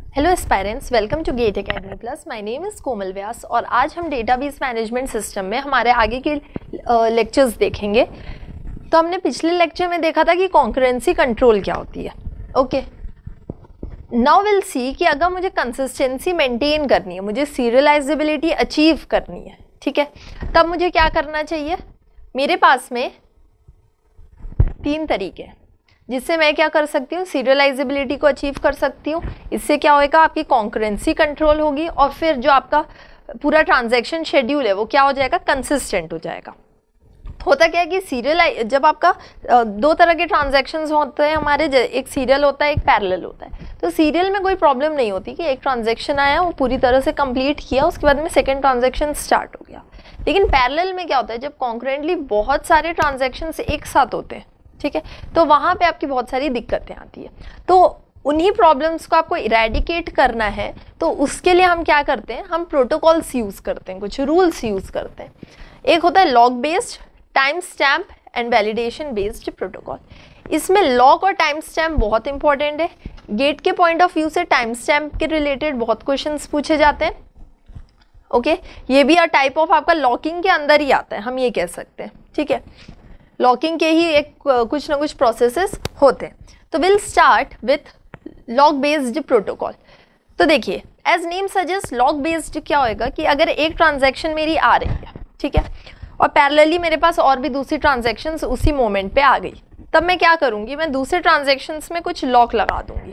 Hello aspirants, welcome to GATE academy plus. My name is Komal Vyas और आज हम database management system में हमारे आगे के लेक्चर्स देखेंगे। तो हमने पिछले लेक्चर में देखा था कि कॉन्करेंसी कंट्रोल क्या होती है। ओके, नाउ विल सी कि अगर मुझे कंसिस्टेंसी मेंटेन करनी है, मुझे सीरियलाइजेबिलिटी अचीव करनी है, ठीक है, तब मुझे क्या करना चाहिए। मेरे पास में 3 तरीके हैं जिससे मैं क्या कर सकती हूँ, सीरियलाइजेबिलिटी को अचीव कर सकती हूँ। इससे क्या होएगा, आपकी कॉन्करेंसी कंट्रोल होगी और फिर जो आपका पूरा ट्रांजैक्शन शेड्यूल है वो क्या हो जाएगा, कंसिस्टेंट हो जाएगा। होता क्या है कि जब आपका 2 तरह के ट्रांजैक्शंस होते हैं हमारे, एक सीरियल होता है, एक पैरेलल होता है। तो सीरियल में कोई प्रॉब्लम नहीं होती कि एक ट्रांजैक्शन आया, वो पूरी तरह से कंप्लीट किया, उसके बाद में सेकेंड ट्रांजैक्शन स्टार्ट हो गया। लेकिन पैरेलल में क्या होता है, जब कॉन्करेंटली बहुत सारे ट्रांजैक्शंस एक साथ होते हैं, ठीक है, तो वहाँ पे आपकी बहुत सारी दिक्कतें आती है। तो उन्हीं प्रॉब्लम्स को आपको इरेडिकेट करना है, तो उसके लिए हम क्या करते हैं, हम प्रोटोकॉल्स यूज़ करते हैं, कुछ रूल्स यूज़ करते हैं। एक होता है log based, time stamp and validation based protocol. इसमें लॉग और टाइम स्टैम्प बहुत इंपॉर्टेंट है। गेट के पॉइंट ऑफ व्यू से टाइम स्टैम्प के रिलेटेड बहुत क्वेश्चंस पूछे जाते हैं। ओके, ये भी टाइप ऑफ आपका लॉकिंग के अंदर ही आता है, हम ये कह सकते हैं, ठीक है। लॉकिंग के ही एक कुछ ना कुछ प्रोसेसेस होते हैं। तो will start with log based protocol. तो देखिए, as name suggest, log based क्या होएगा कि अगर एक ट्रांजैक्शन मेरी आ रही है, ठीक है, और पैरेलली मेरे पास और भी दूसरी ट्रांजैक्शंस उसी मोमेंट पे आ गई, तब मैं क्या करूँगी, मैं दूसरे ट्रांजैक्शंस में कुछ लॉक लगा दूंगी,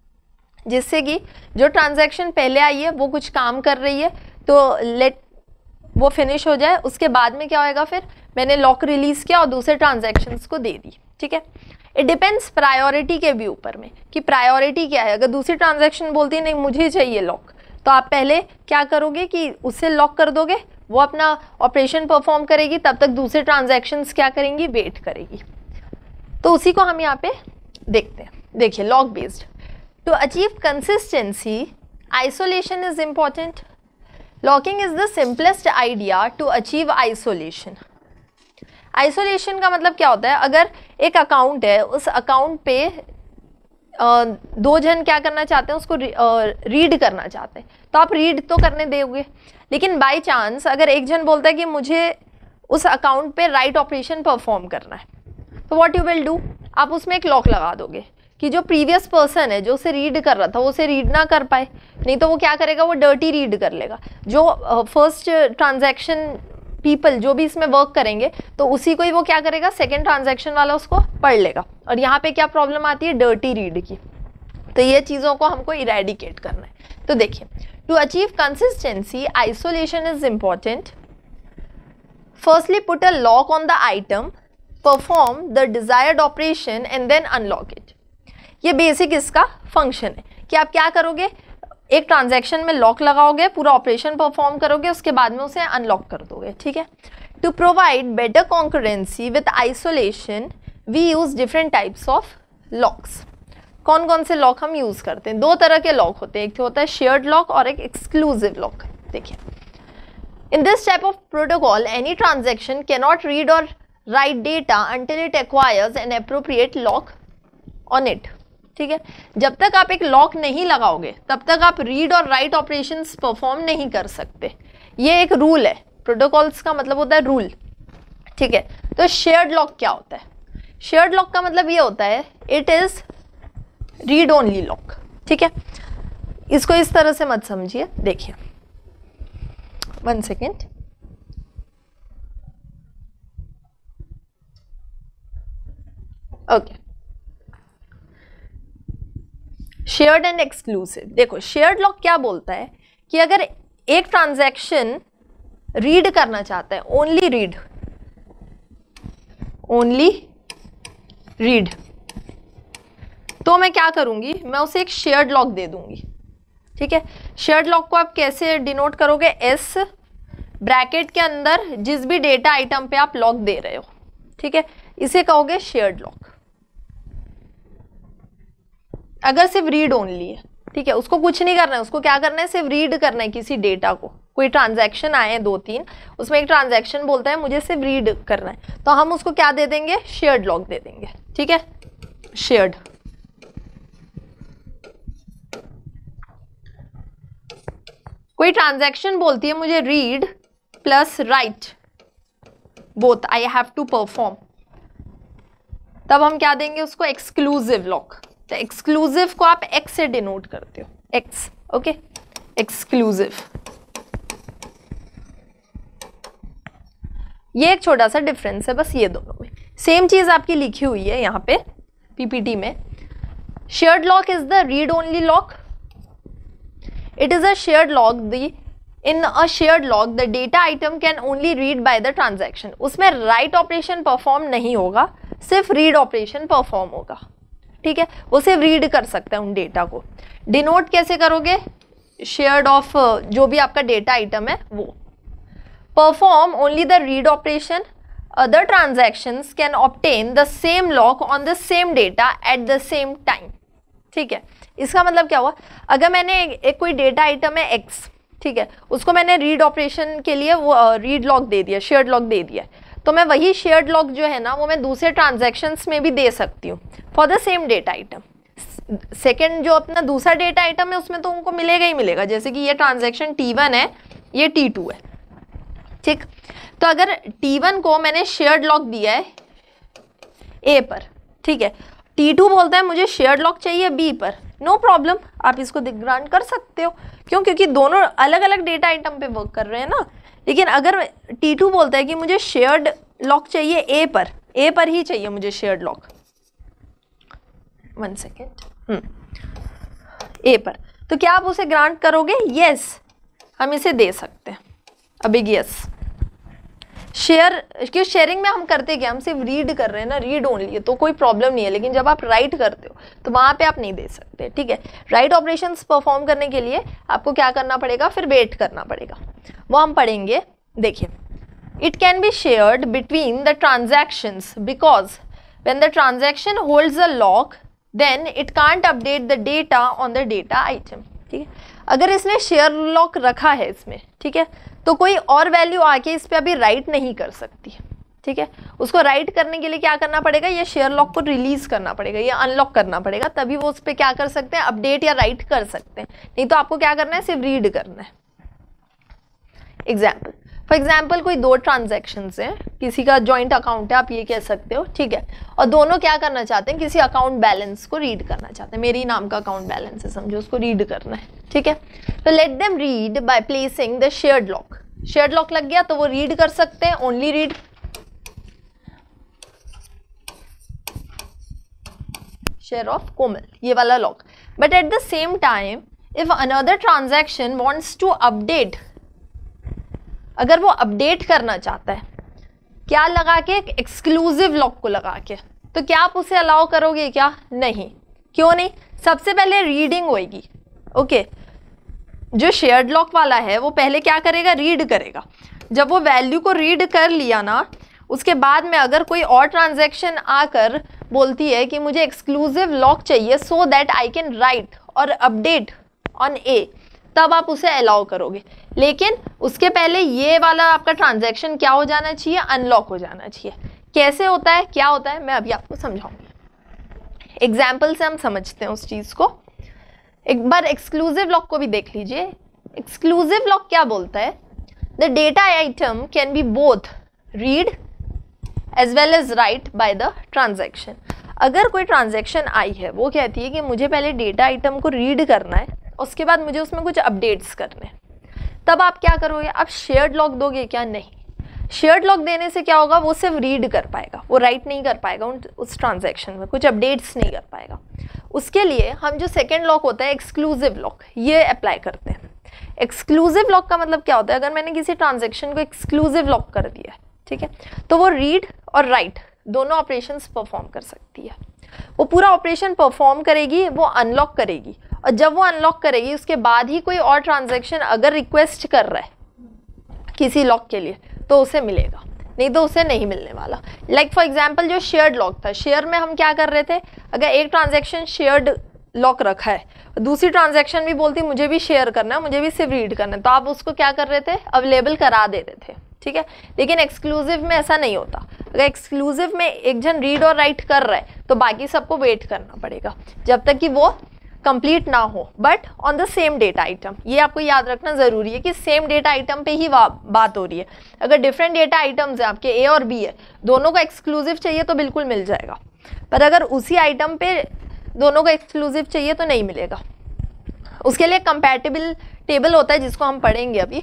जिससे कि जो ट्रांजैक्शन पहले आई है वो कुछ काम कर रही है, तो लेट वो फिनिश हो जाए। उसके बाद में क्या होएगा, फिर मैंने लॉक रिलीज किया और दूसरे ट्रांजैक्शंस को दे दी, ठीक है। इट डिपेंड्स प्रायोरिटी के भी ऊपर में कि प्रायोरिटी क्या है। अगर दूसरी ट्रांजैक्शन बोलती है नहीं मुझे चाहिए लॉक, तो आप पहले क्या करोगे कि उससे लॉक कर दोगे, वो अपना ऑपरेशन परफॉर्म करेगी, तब तक दूसरे ट्रांजैक्शंस क्या करेंगी, वेट करेगी। तो उसी को हम यहाँ पे देखते हैं। देखिए, log based, to achieve consistency isolation is important. Locking is the simplest idea to achieve isolation. Isolation का मतलब क्या होता है, अगर एक अकाउंट है, उस अकाउंट पे 2 जन क्या करना चाहते हैं, उसको रीड करना चाहते हैं, तो आप रीड तो करने दोगे। लेकिन बाय चांस अगर एक जन बोलता है कि मुझे उस अकाउंट पे राइट ऑपरेशन परफॉर्म करना है, तो व्हाट यू विल डू, आप उसमें एक लॉक लगा दोगे कि जो प्रीवियस पर्सन है जो उसे रीड कर रहा था वो उसे रीड ना कर पाए। नहीं तो वो क्या करेगा, वो डर्टी रीड कर लेगा। जो फर्स्ट ट्रांजैक्शन पीपल जो भी इसमें वर्क करेंगे, तो उसी को ही वो क्या करेगा, सेकेंड ट्रांजैक्शन वाला उसको पढ़ लेगा। और यहाँ पे क्या प्रॉब्लम आती है, डर्टी रीड की। तो ये चीज़ों को हमको इरेडिकेट करना है। तो देखिए, to achieve consistency isolation is important. Firstly put a lock on the item, perform the desired operation and then unlock it. ये बेसिक इसका फंक्शन है कि आप क्या करोगे, एक ट्रांजैक्शन में लॉक लगाओगे, पूरा ऑपरेशन परफॉर्म करोगे, उसके बाद में उसे अनलॉक कर दोगे, ठीक है। To provide better concurrency with isolation we use different types of locks. कौन कौन से लॉक हम यूज करते हैं, 2 तरह के लॉक होते हैं, एक होता है शेयर्ड लॉक और एक एक्सक्लूसिव लॉक। देखिए, in this type of protocol any transaction can not read और write data until it acquires an appropriate lock on it, ठीक है। जब तक आप एक लॉक नहीं लगाओगे तब तक आप रीड और राइट ऑपरेशंस परफॉर्म नहीं कर सकते। ये एक रूल है, प्रोटोकॉल्स का मतलब होता है रूल, ठीक है। तो शेयर्ड लॉक क्या होता है, शेयर्ड लॉक का मतलब ये होता है it is read only lock, ठीक है। इसको इस तरह से मत समझिए। देखिए, 1 second, okay. Shared and exclusive, देखो शेयर्ड लॉक क्या बोलता है कि अगर एक ट्रांजैक्शन रीड करना चाहता है, ओनली रीड, तो मैं क्या करूंगी, मैं उसे एक शेयर्ड लॉक दे दूंगी, ठीक है। शेयर्ड लॉक को आप कैसे डिनोट करोगे, एस ब्रैकेट के अंदर जिस भी डेटा आइटम पे आप लॉक दे रहे हो, ठीक है, इसे कहोगे शेयर्ड लॉक। अगर सिर्फ रीड ओनली है, ठीक है, उसको कुछ नहीं करना है, उसको क्या करना है, सिर्फ रीड करना है किसी डेटा को। कोई ट्रांजैक्शन आए हैं 2-3, उसमें एक ट्रांजैक्शन बोलता है मुझे सिर्फ रीड करना है, तो हम उसको क्या दे देंगे, शेयर्ड लॉक दे देंगे, ठीक है, शेयर्ड। कोई ट्रांजैक्शन बोलती है मुझे read plus write both I have to perform, तब हम क्या देंगे उसको, एक्सक्लूसिव लॉक। तो एक्सक्लूसिव को आप एक्स से डिनोट करते हो, एक्स, ओके, एक्सक्लूसिव। ये एक छोटा सा डिफरेंस है बस ये दोनों में। सेम चीज आपकी लिखी हुई है यहाँ पे पीपीटी में। Shared lock is the read only lock. It is a shared lock, the in a shared lock the data item can only read by the transaction. उसमें राइट ऑपरेशन परफॉर्म नहीं होगा, सिर्फ रीड ऑपरेशन परफॉर्म होगा, ठीक है। वो सिर्फ read कर सकता है उन डेटा को। डिनोट कैसे करोगे, शेयर्ड ऑफ जो भी आपका डेटा आइटम है वो। Perform only the read operation, other transactions can obtain the same lock on the same data at the same time, ठीक है। इसका मतलब क्या हुआ, अगर मैंने एक कोई डेटा आइटम है एक्स, ठीक है, उसको मैंने रीड ऑपरेशन के लिए वो रीड लॉक दे दिया, शेयर्ड लॉक दे दिया, तो मैं वही शेयर्ड लॉक जो है ना वो मैं दूसरे ट्रांजैक्शंस में भी दे सकती हूँ for the same data item. Second जो अपना दूसरा डेटा आइटम है उसमें तो उनको मिलेगा ही मिलेगा, जैसे कि ये ट्रांजैक्शन T1 है, ये T2 है, ठीक। तो अगर T1 को मैंने शेयर्ड लॉक दिया है A पर, ठीक है, T2 बोलता है मुझे शेयर्ड लॉक चाहिए B पर, नो प्रॉब्लम, आप इसको ग्रांट कर सकते हो। क्यों, क्योंकि दोनों अलग अलग डेटा आइटम पे वर्क कर रहे हैं ना। लेकिन अगर T2 बोलता है कि मुझे शेयर्ड लॉक चाहिए A पर ही चाहिए मुझे शेयर्ड लॉक, 1 सेकेंड, A पर, तो क्या आप उसे ग्रांट करोगे? यस, हम इसे दे सकते हैं। अब एक यस शेयर, क्यों शेयरिंग में हम करते क्या, हम सिर्फ रीड कर रहे हैं ना, रीड ओनली है तो कोई प्रॉब्लम नहीं है। लेकिन जब आप राइट करते हो तो वहां पे आप नहीं दे सकते, ठीक है। राइट ऑपरेशंस परफॉर्म करने के लिए आपको क्या करना पड़ेगा, फिर वेट करना पड़ेगा, वो हम पढ़ेंगे। देखिए, it can be shared between the transactions because when the transaction holds a lock then it can't update the data on the data item, ठीक है। अगर इसने शेयर लॉक रखा है इसमें, ठीक है, तो कोई और वैल्यू आके इस पे अभी राइट नहीं कर सकती, ठीक है। उसको राइट करने के लिए क्या करना पड़ेगा, ये शेयर लॉक को रिलीज करना पड़ेगा, ये अनलॉक करना पड़ेगा, तभी वो उस पर क्या कर सकते हैं, अपडेट या राइट कर सकते हैं। नहीं तो आपको क्या करना है, सिर्फ रीड करना है। एग्जाम्पल, फॉर एग्जाम्पल कोई दो ट्रांजैक्शंस हैं, किसी का जॉइंट अकाउंट है आप ये कह सकते हो, ठीक है, और दोनों क्या करना चाहते हैं, किसी अकाउंट बैलेंस को रीड करना चाहते हैं। मेरी नाम का अकाउंट बैलेंस है समझो, उसको रीड करना है, ठीक है। तो let them read by placing the shared lock. Shared lock लग गया तो वो रीड कर सकते हैं, only read. Share of Komal, ये वाला lock. But at the same time if another transaction wants to update, अगर वो अपडेट करना चाहता है, क्या लगा के, एक्सक्लूसिव लॉक को लगा के, तो क्या आप उसे अलाउ करोगे क्या? नहीं। क्यों नहीं? सबसे पहले रीडिंग होगी, ओके। जो शेयर्ड लॉक वाला है वो पहले क्या करेगा, रीड करेगा। जब वो वैल्यू को रीड कर लिया ना, उसके बाद में अगर कोई और ट्रांजैक्शन आकर बोलती है कि मुझे एक्सक्लूसिव लॉक चाहिए so that I can write और अपडेट ऑन ए, तब आप उसे अलाउ करोगे। लेकिन उसके पहले ये वाला आपका ट्रांजैक्शन क्या हो जाना चाहिए, अनलॉक हो जाना चाहिए। कैसे होता है, क्या होता है, मैं अभी आपको समझाऊंगी। एग्जाम्पल से हम समझते हैं उस चीज को। एक बार एक्सक्लूसिव लॉक को भी देख लीजिए। एक्सक्लूसिव लॉक क्या बोलता है, the data item can be both read as well as write by the transaction. अगर कोई ट्रांजैक्शन आई है, वो कहती है कि मुझे पहले डेटा आइटम को रीड करना है, उसके बाद मुझे उसमें कुछ अपडेट्स करने हैं, तब आप क्या करोगे, आप शेयर्ड लॉक दोगे क्या? नहीं। शेयर्ड लॉक देने से क्या होगा, वो सिर्फ रीड कर पाएगा, वो राइट नहीं कर पाएगा उस ट्रांजैक्शन में, कुछ अपडेट्स नहीं कर पाएगा। उसके लिए हम जो सेकेंड लॉक होता है एक्सक्लूसिव लॉक, ये अप्लाई करते हैं। एक्सक्लूसिव लॉक का मतलब क्या होता है, अगर मैंने किसी ट्रांजैक्शन को एक्सक्लूसिव लॉक कर दिया है, ठीक है, तो वो रीड और राइट दोनों ऑपरेशंस परफॉर्म कर सकती है। वो पूरा ऑपरेशन परफॉर्म करेगी, वो अनलॉक करेगी, और जब वो अनलॉक करेगी उसके बाद ही कोई और ट्रांजैक्शन अगर रिक्वेस्ट कर रहा है किसी लॉक के लिए तो उसे मिलेगा, नहीं तो उसे नहीं मिलने वाला। लाइक फॉर एग्जांपल जो शेयर्ड लॉक था, शेयर में हम क्या कर रहे थे, अगर एक ट्रांजैक्शन शेयर्ड लॉक रखा है, दूसरी ट्रांजैक्शन भी बोलती मुझे भी शेयर करना है, मुझे भी सिर्फ रीड करना है, तो आप उसको क्या कर रहे थे, अवेलेबल करा देते थे, ठीक है। लेकिन एक्सक्लूसिव में ऐसा नहीं होता। अगर एक्सक्लूसिव में एक जन रीड और राइट कर रहा है तो बाकी सबको वेट करना पड़ेगा जब तक कि वो कंप्लीट ना हो but on the same data item. ये आपको याद रखना ज़रूरी है कि सेम डेटा आइटम पे ही बात हो रही है। अगर डिफरेंट डेटा आइटम्स है, आपके ए और बी है, दोनों का एक्सक्लूसिव चाहिए तो बिल्कुल मिल जाएगा, पर अगर उसी आइटम पे दोनों का एक्सक्लूसिव चाहिए तो नहीं मिलेगा। उसके लिए कंपैटिबल टेबल होता है जिसको हम पढ़ेंगे अभी।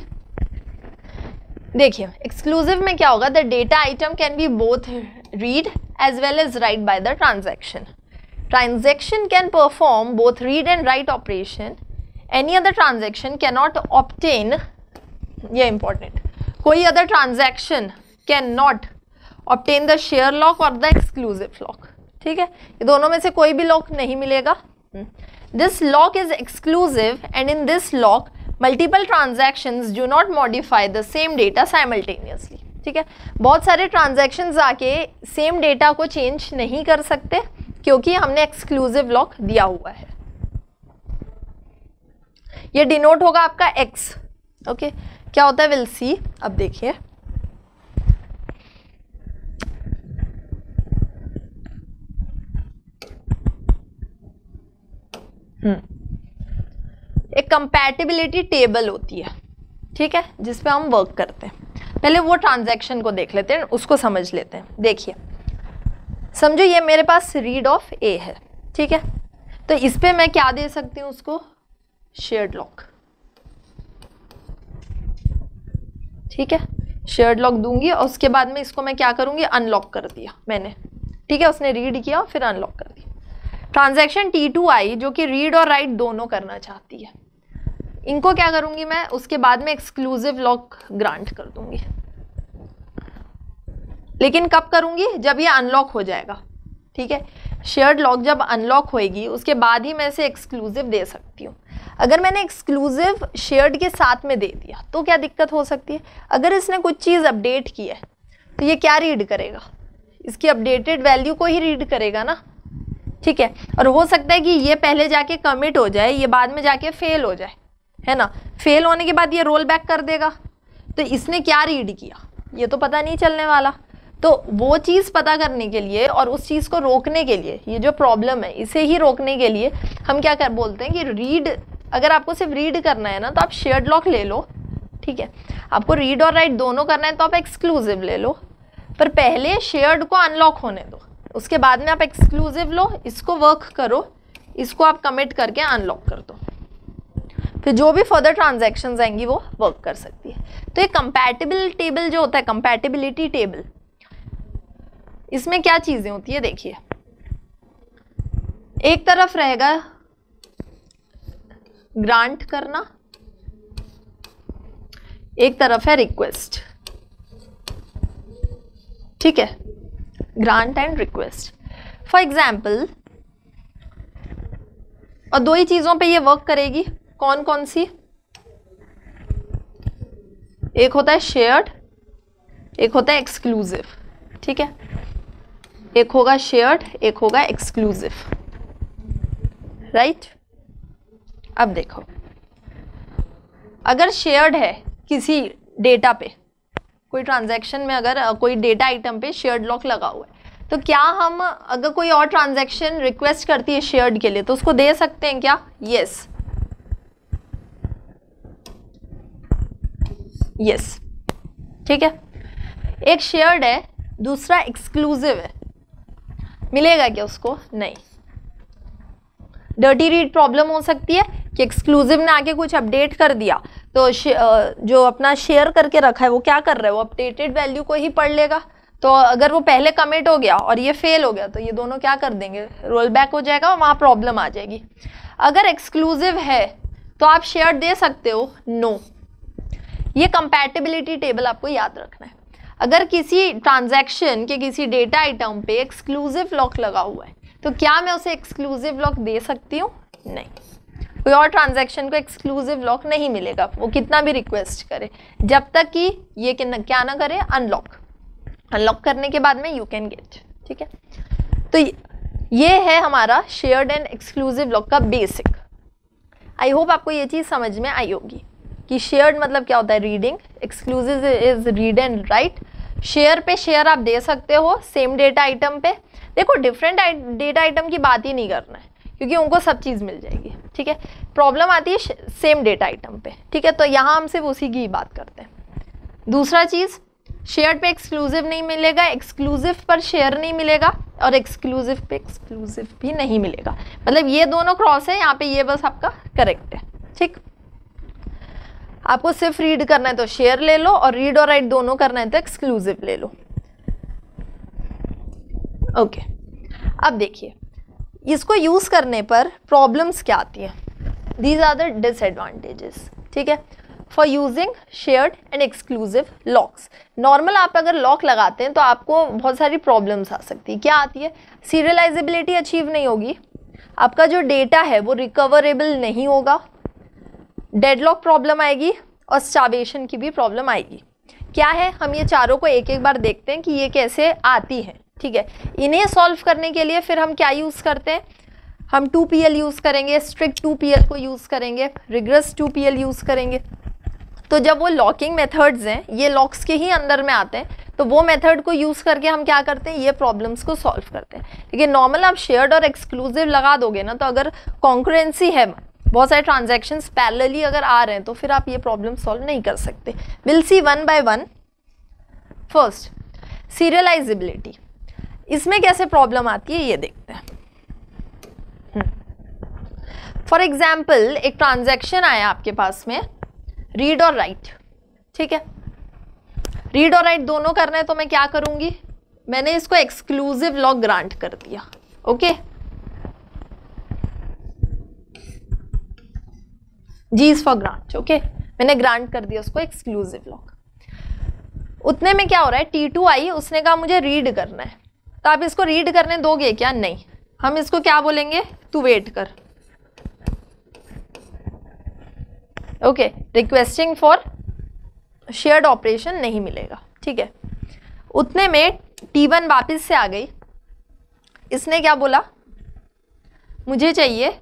देखिए एक्सक्लूसिव में क्या होगा, the data item can be both read as well as write by the transaction. Transaction can perform both read and write operation. Any other transaction cannot obtain, ये important, कोई other transaction cannot obtain the share lock or the exclusive lock। ठीक है, ये दोनों में से कोई भी लॉक नहीं मिलेगा। This lock is exclusive and in this lock multiple transactions do not modify the same data simultaneously। ठीक है, बहुत सारे ट्रांजैक्शंस आके सेम डेटा को चेंज नहीं कर सकते क्योंकि हमने एक्सक्लूसिव लॉक दिया हुआ है। ये डिनोट होगा आपका एक्स। ओके, क्या होता है विल सी। अब देखिए एक कंपैटिबिलिटी टेबल होती है, ठीक है, जिस पे हम वर्क करते हैं। पहले वो ट्रांजैक्शन को देख लेते हैं, उसको समझ लेते हैं। देखिए समझो ये मेरे पास रीड ऑफ ए है, ठीक है, तो इस पे मैं क्या दे सकती हूँ उसको, शेयर्ड लॉक। ठीक है, शेयर्ड लॉक दूंगी और उसके बाद में इसको मैं क्या करूंगी, अनलॉक कर दिया मैंने। ठीक है, उसने रीड किया फिर अनलॉक कर दिया। ट्रांजैक्शन T2 आई जो कि रीड और राइट दोनों करना चाहती है, इनको क्या करूंगी मैं, उसके बाद में एक्सक्लूसिव लॉक ग्रांट कर दूंगी। लेकिन कब करूंगी, जब ये अनलॉक हो जाएगा। ठीक है, शेयर्ड लॉक जब अनलॉक होएगी उसके बाद ही मैं इसे एक्सक्लूसिव दे सकती हूँ। अगर मैंने एक्सक्लूसिव शेयर्ड के साथ में दे दिया तो क्या दिक्कत हो सकती है, अगर इसने कुछ चीज़ अपडेट की है तो ये क्या रीड करेगा, इसकी अपडेटेड वैल्यू को ही रीड करेगा ना। ठीक है, और हो सकता है कि ये पहले जाके कमिट हो जाए, ये बाद में जाके फेल हो जाए, है ना। फेल होने के बाद ये रोल बैक कर देगा, तो इसने क्या रीड किया ये तो पता नहीं चलने वाला। तो वो चीज़ पता करने के लिए और उस चीज़ को रोकने के लिए, ये जो प्रॉब्लम है इसे ही रोकने के लिए हम क्या कर बोलते हैं कि रीड, अगर आपको सिर्फ रीड करना है ना तो आप शेयर्ड लॉक ले लो। ठीक है, आपको रीड और राइट दोनों करना है तो आप एक्सक्लूसिव ले लो, पर पहले शेयर्ड को अनलॉक होने दो, उसके बाद में आप एक्सक्लूसिव लो, इसको वर्क करो, इसको आप कमिट करके अनलॉक कर दो, फिर जो भी फर्दर ट्रांजैक्शंस आएंगी वो वर्क कर सकती है। तो ये कंपैटिबल टेबल जो होता है, कंपैटिबिलिटी टेबल, इसमें क्या चीजें होती है देखिए, एक तरफ रहेगा ग्रांट करना, एक तरफ है रिक्वेस्ट। ठीक है, grant and request for example, और दो ही चीजों पे ये वर्क करेगी। कौन कौन सी, एक होता है शेयर्ड, एक होता है एक्सक्लूसिव। ठीक है, एक होगा शेयर्ड, एक होगा एक्सक्लूसिव, राइट। अब देखो, अगर शेयर्ड है किसी डेटा पे, कोई ट्रांजैक्शन में अगर कोई डेटा आइटम पे शेयर्ड लॉक लगा हुआ है, तो क्या हम अगर कोई और ट्रांजैक्शन रिक्वेस्ट करती है शेयर्ड के लिए तो उसको दे सकते हैं क्या, यस यस। ठीक है, एक शेयर्ड है, दूसरा एक्सक्लूसिव है, मिलेगा क्या उसको, नहीं। डर्टी रीड प्रॉब्लम हो सकती है कि एक्सक्लूसिव ने आके कुछ अपडेट कर दिया तो जो अपना शेयर करके रखा है वो क्या कर रहा है, वो अपडेटेड वैल्यू को ही पढ़ लेगा। तो अगर वो पहले कमिट हो गया और ये फेल हो गया तो ये दोनों क्या कर देंगे, रोल बैक हो जाएगा और वहाँ प्रॉब्लम आ जाएगी। अगर एक्सक्लूसिव है तो आप शेयर दे सकते हो, नो। ये कंपैटिबिलिटी टेबल आपको याद रखना है। अगर किसी ट्रांजैक्शन के किसी डेटा आइटम पे एक्सक्लूसिव लॉक लगा हुआ है तो क्या मैं उसे एक्सक्लूसिव लॉक दे सकती हूँ, नहीं। कोई और ट्रांजैक्शन को एक्सक्लूसिव लॉक नहीं मिलेगा, वो कितना भी रिक्वेस्ट करे, जब तक कि ये क्या ना करे, अनलॉक। अनलॉक करने के बाद में यू कैन गेट। ठीक है, तो ये है हमारा शेयर्ड एंड एक्सक्लूसिव लॉक का बेसिक। आई होप आपको ये चीज़ समझ में आई होगी कि शेयर्ड मतलब क्या होता है, reading, exclusive is read and write. Share पे शेयर आप दे सकते हो सेम डेटा आइटम पे। देखो डिफरेंट डेटा आइटम की बात ही नहीं करना है, क्योंकि उनको सब चीज़ मिल जाएगी, ठीक है। प्रॉब्लम आती है सेम डेटा आइटम पे, ठीक है, तो यहाँ हम सिर्फ उसी की बात करते हैं। दूसरा चीज़, शेयर्ड पे एक्सक्लूसिव नहीं मिलेगा, एक्सक्लूसिव पर शेयर नहीं मिलेगा, और एक्सक्लूसिव पे एक्सक्लूसिव भी नहीं मिलेगा। मतलब ये दोनों क्रॉस है, यहाँ पे ये बस आपका करेक्ट है, ठीक। आपको सिर्फ रीड करना है तो शेयर ले लो, और रीड और राइट दोनों करना है तो एक्सक्लूसिव ले लो। ओके, अब देखिए इसको यूज करने पर प्रॉब्लम्स क्या आती है। दीज आर द डिसएडवांटेजेस, ठीक है, for using shared and exclusive locks. Normal आप अगर लॉक लगाते हैं तो आपको बहुत सारी प्रॉब्लम्स आ सकती है। क्या आती है? सीरियलाइजेबिलिटी अचीव नहीं होगी, आपका जो डेटा है वो रिकवरेबल नहीं होगा, डेडलॉक प्रॉब्लम आएगी, और स्टार्वेशन की भी प्रॉब्लम आएगी। क्या है, हम ये चारों को एक एक बार देखते हैं कि ये कैसे आती है, ठीक है। इन्हें सॉल्व करने के लिए फिर हम क्या यूज़ करते हैं, हम 2PL यूज़ करेंगे, स्ट्रिक्ट 2PL को यूज़ करेंगे, रिग्रेस 2PL यूज़ करेंगे। तो जब वो लॉकिंग मेथड्स हैं, ये लॉक्स के ही अंदर में आते हैं, तो वो मेथड को यूज़ करके हम क्या करते हैं, ये प्रॉब्लम्स को सॉल्व करते हैं। लेकिन नॉर्मल आप शेयर्ड और एक्सक्लूसिव लगा दोगे ना, तो अगर कॉन्करेंसी है, बहुत सारे ट्रांजैक्शंस पैरेलली अगर आ रहे हैं, तो फिर आप ये प्रॉब्लम सॉल्व नहीं कर सकते। Will see one by one. First, serializability, इसमें कैसे प्रॉब्लम आती है ये देखते हैं। फॉर एग्जाम्पल, एक ट्रांजैक्शन आया आपके पास में, रीड और राइट, ठीक है। रीड और राइट दोनों करना है, तो मैं क्या करूंगी, मैंने इसको एक्सक्लूसिव लॉक ग्रांट कर दिया, okay. G is for grant, okay, मैंने ग्रांट कर दिया उसको एक्सक्लूसिव लॉक। उतने में क्या हो रहा है, T2 आई, उसने कहा मुझे रीड करना है, तो आप इसको रीड करने दोगे क्या? नहीं, हम इसको क्या बोलेंगे, तू वेट कर, okay. Requesting for shared operation नहीं मिलेगा, ठीक है। उतने में T1 वापस से आ गई, इसने क्या बोला, मुझे चाहिए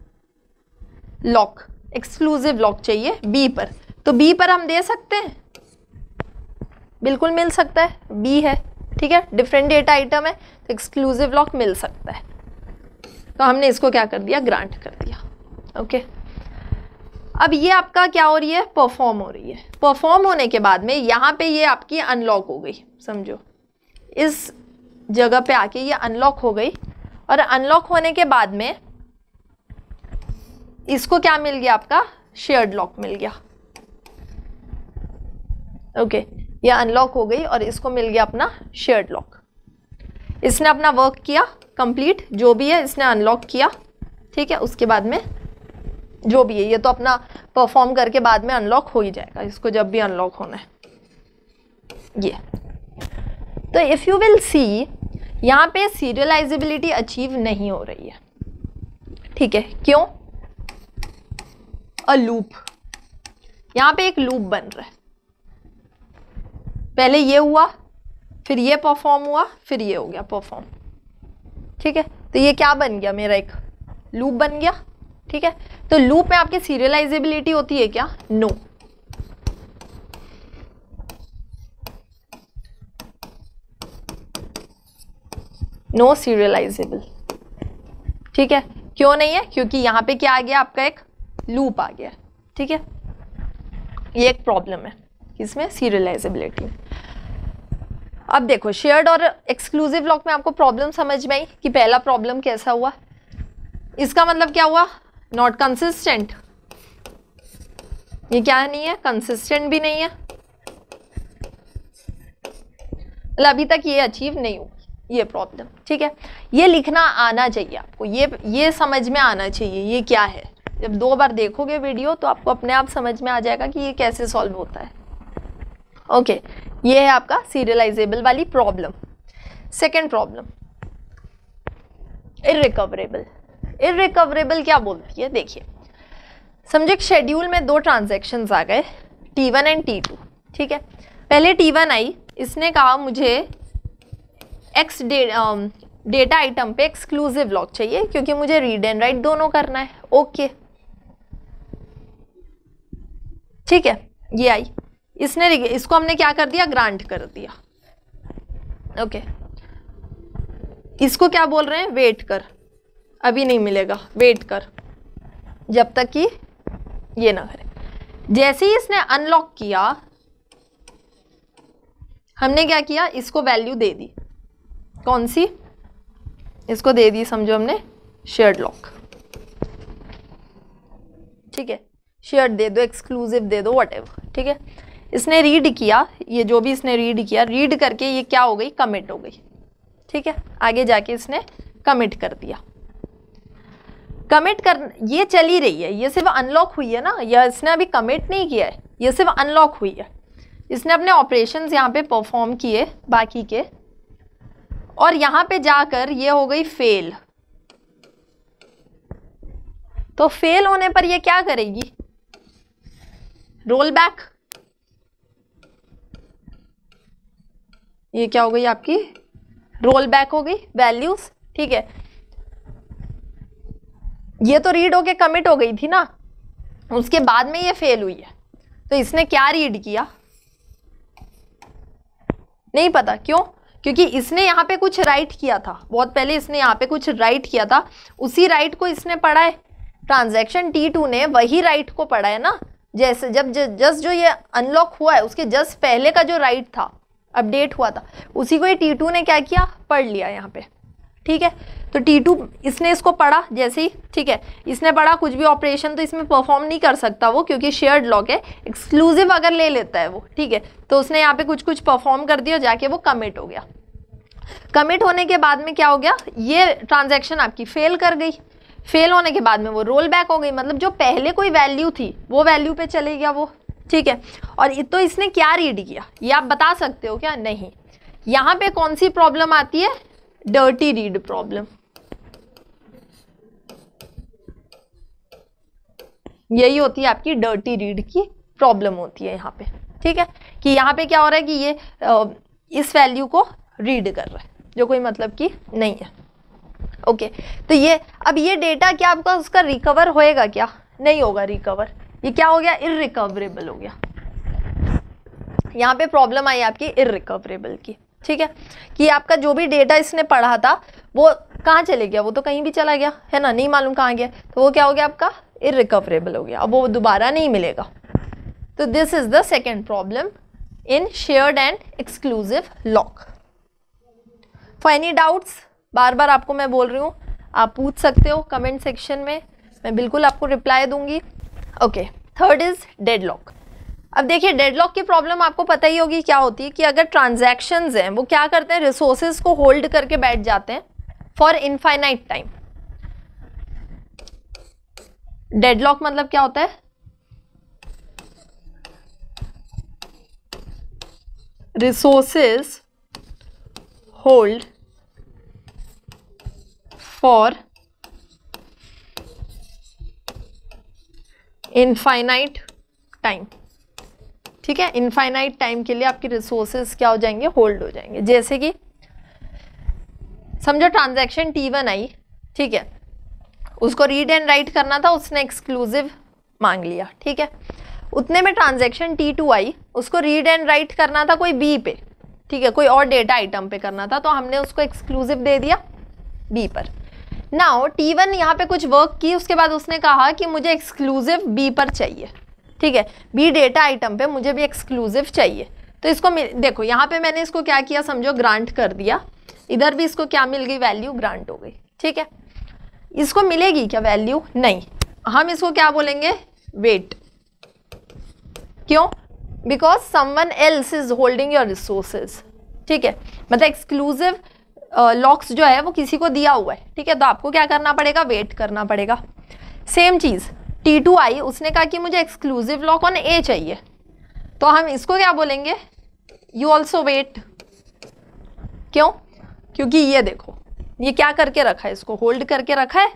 लॉक, एक्सक्लूसिव लॉक चाहिए B पर, तो B पर हम दे सकते हैं, बिल्कुल मिल सकता है, B है, ठीक है, डिफरेंट डेटा आइटम है, तो एक्सक्लूसिव लॉक मिल सकता है। तो हमने इसको क्या कर दिया, ग्रांट कर दिया, ओके। अब ये आपका क्या हो रही है, परफॉर्म हो रही है। परफॉर्म होने के बाद में यहाँ पे ये आपकी अनलॉक हो गई, समझो इस जगह पे आके ये अनलॉक हो गई, और अनलॉक होने के बाद में इसको क्या मिल गया, आपका शेयर्ड लॉक मिल गया, ओके। ये अनलॉक हो गई और इसको मिल गया अपना शेयर्ड लॉक। इसने अपना वर्क किया कंप्लीट, जो भी है इसने अनलॉक किया, ठीक है। उसके बाद में जो भी है, ये तो अपना परफॉर्म करके बाद में अनलॉक हो ही जाएगा, इसको जब भी अनलॉक होना है ये। तो इफ यू विल सी, यहाँ पे सीरियलाइजेबिलिटी अचीव नहीं हो रही है, ठीक है। क्यों? अ लूप, यहाँ पे एक लूप बन रहा है, पहले ये हुआ, फिर ये परफॉर्म हुआ, फिर ये हो गया परफॉर्म, ठीक है। तो ये क्या बन गया, मेरा एक लूप बन गया, ठीक है। तो लूप में आपकी सीरियलाइजेबिलिटी होती है क्या? नो। नो सीरियलाइजेबल, ठीक है। क्यों नहीं है? क्योंकि यहां पे क्या आ गया, आपका एक लूप आ गया, ठीक है। ये एक प्रॉब्लम है इसमें, सीरियलाइजेबिलिटी में। अब देखो, शेयर्ड और एक्सक्लूसिव लॉक में आपको प्रॉब्लम समझ में आई कि पहला प्रॉब्लम कैसा हुआ। इसका मतलब क्या हुआ, नॉट कंसिस्टेंट। ये क्या नहीं है, कंसिस्टेंट भी नहीं है, मतलब अभी तक ये अचीव नहीं हुई ये प्रॉब्लम, ठीक है। ये लिखना आना चाहिए आपको, ये समझ में आना चाहिए ये क्या है। जब 2 बार देखोगे वीडियो तो आपको अपने आप समझ में आ जाएगा कि ये कैसे सॉल्व होता है, ओके। ये है आपका सीरियलाइजेबल वाली problem. Second problem, irrecoverable. Irrecoverable क्या बोलती है, देखिए समझे शेड्यूल में 2 ट्रांजैक्शंस आ गए, T1 एंड T2, ठीक है। पहले T1 आई, इसने कहा मुझे एक्स डेटा आइटम पे एक्सक्लूसिव लॉक चाहिए क्योंकि मुझे रीड एंड राइट दोनों करना है, ओके, ठीक है। ये आई, इसको हमने क्या कर दिया, ग्रांट कर दिया, ओके। इसको क्या बोल रहे हैं, वेट कर। अभी नहीं मिलेगा, वेट कर जब तक कि ये ना करे। जैसे ही इसने अनलॉक किया, हमने क्या किया, इसको वैल्यू दे दी, कौन सी, इसको दे दी समझो हमने शेयर्ड लॉक, ठीक है, शेयर्ड दे दो, एक्सक्लूसिव दे दो, व्हाटएवर, ठीक है। इसने रीड किया, ये जो भी इसने रीड किया, रीड करके ये क्या हो गई, कमिट हो गई, ठीक है। आगे जाके इसने कमिट कर दिया, कमिट कर, ये चली रही है, ये सिर्फ अनलॉक हुई है ना, या इसने अभी कमिट नहीं किया है, ये सिर्फ अनलॉक हुई है। इसने अपने ऑपरेशंस यहाँ पे परफॉर्म किए बाकी के, और यहाँ पे जाकर ये हो गई फेल। तो फेल होने पर ये क्या करेगी, रोल बैक, ये क्या हो गई आपकी, रोल बैक हो गई वैल्यूज, ठीक है। ये तो रीड होके कमिट हो गई थी ना, उसके बाद में ये फेल हुई है, तो इसने क्या रीड किया, नहीं पता, क्यों, क्योंकि इसने यहाँ पे कुछ राइट किया था, बहुत पहले इसने यहाँ पे कुछ राइट किया था, उसी राइट को इसने पढ़ा है, ट्रांजैक्शन T2 ने वही राइट को पढ़ा है ना। जैसे जब जस्ट जो ये अनलॉक हुआ है, उसके जस्ट पहले का जो राइट था, अपडेट हुआ था, उसी को ये T2 ने क्या किया, पढ़ लिया यहाँ पे, ठीक है। तो T2 इसने इसको पढ़ा जैसे ही, ठीक है, इसने पढ़ा, कुछ भी ऑपरेशन तो इसमें परफॉर्म नहीं कर सकता वो, क्योंकि शेयर्ड लॉक है, एक्सक्लूसिव अगर ले लेता है वो, ठीक है, तो उसने यहाँ पे कुछ कुछ परफॉर्म कर दिया, जाके वो कमिट हो गया। कमिट होने के बाद में क्या हो गया, ये ट्रांजैक्शन आपकी फेल कर गई, फेल होने के बाद में वो रोल बैक हो गई, मतलब जो पहले कोई वैल्यू थी वो वैल्यू पे चले गया वो, ठीक है। और तो इसने क्या रीड किया, ये आप बता सकते हो क्या, नहीं। यहाँ पे कौन सी प्रॉब्लम आती है, डर्टी रीड प्रॉब्लम, यही होती है आपकी डर्टी रीड की प्रॉब्लम होती है यहाँ पे, ठीक है, कि यहाँ पे क्या हो रहा है कि ये इस वैल्यू को रीड कर रहा है, जो कोई मतलब की नहीं है, ओके। तो ये अब ये डेटा क्या आपका उसका रिकवर होएगा क्या, नहीं होगा रिकवर, ये क्या हो गया, इररिकवरेबल हो गया। यहाँ पे प्रॉब्लम आई आपकी इररिकवरेबल की, ठीक है, कि आपका जो भी डेटा इसने पढ़ा था वो कहाँ चले गया, वो तो कहीं भी चला गया है ना, नहीं मालूम कहाँ गया, तो वो क्या हो गया आपका, इररिकवरेबल हो गया, अब वो दोबारा नहीं मिलेगा। तो this is the second problem in shared and exclusive lock. For any doubts, बार बार आपको मैं बोल रही हूँ, आप पूछ सकते हो कमेंट सेक्शन में, मैं बिल्कुल आपको रिप्लाई दूंगी, ओके। Third is deadlock. अब देखिए डेडलॉक की प्रॉब्लम आपको पता ही होगी क्या होती है, कि अगर ट्रांजैक्शंस हैं वो क्या करते हैं, रिसोर्सेज को होल्ड करके बैठ जाते हैं फॉर इनफाइनाइट टाइम। डेडलॉक मतलब क्या होता है, resources hold for infinite time, ठीक है, इनफाइनाइट टाइम के लिए आपके रिसोर्सेज क्या हो जाएंगे, होल्ड हो जाएंगे। जैसे कि समझो ट्रांजैक्शन T1 आई, ठीक है, उसको रीड एंड राइट करना था, उसने एक्सक्लूसिव मांग लिया, ठीक है। उतने में ट्रांजैक्शन T2 आई, उसको रीड एंड राइट करना था कोई B पे, ठीक है, कोई और डेटा आइटम पे करना था, तो हमने उसको एक्सक्लूसिव दे दिया B पर। नाउ T1 यहाँ पे कुछ वर्क की, उसके बाद उसने कहा कि मुझे एक्सक्लूसिव B पर चाहिए, ठीक है, B डेटा आइटम पे मुझे भी एक्सक्लूसिव चाहिए। तो इसको देखो यहाँ पे मैंने इसको क्या किया, समझो ग्रांट कर दिया, इधर भी इसको क्या मिल गई, वैल्यू ग्रांट हो गई, ठीक है। इसको मिलेगी क्या वैल्यू, नहीं, हम इसको क्या बोलेंगे, वेट, क्यों, because someone else is holding your resources, ठीक है, मतलब एक्सक्लूसिव लॉक्स जो है वो किसी को दिया हुआ है, ठीक है, तो आपको क्या करना पड़ेगा, वेट करना पड़ेगा। सेम चीज T2 आई, उसने कहा कि मुझे एक्सक्लूसिव लॉक ऑन A चाहिए, तो हम इसको क्या बोलेंगे, यू ऑल्सो वेट, क्यों, क्योंकि ये देखो ये क्या करके रखा है, इसको होल्ड करके रखा है,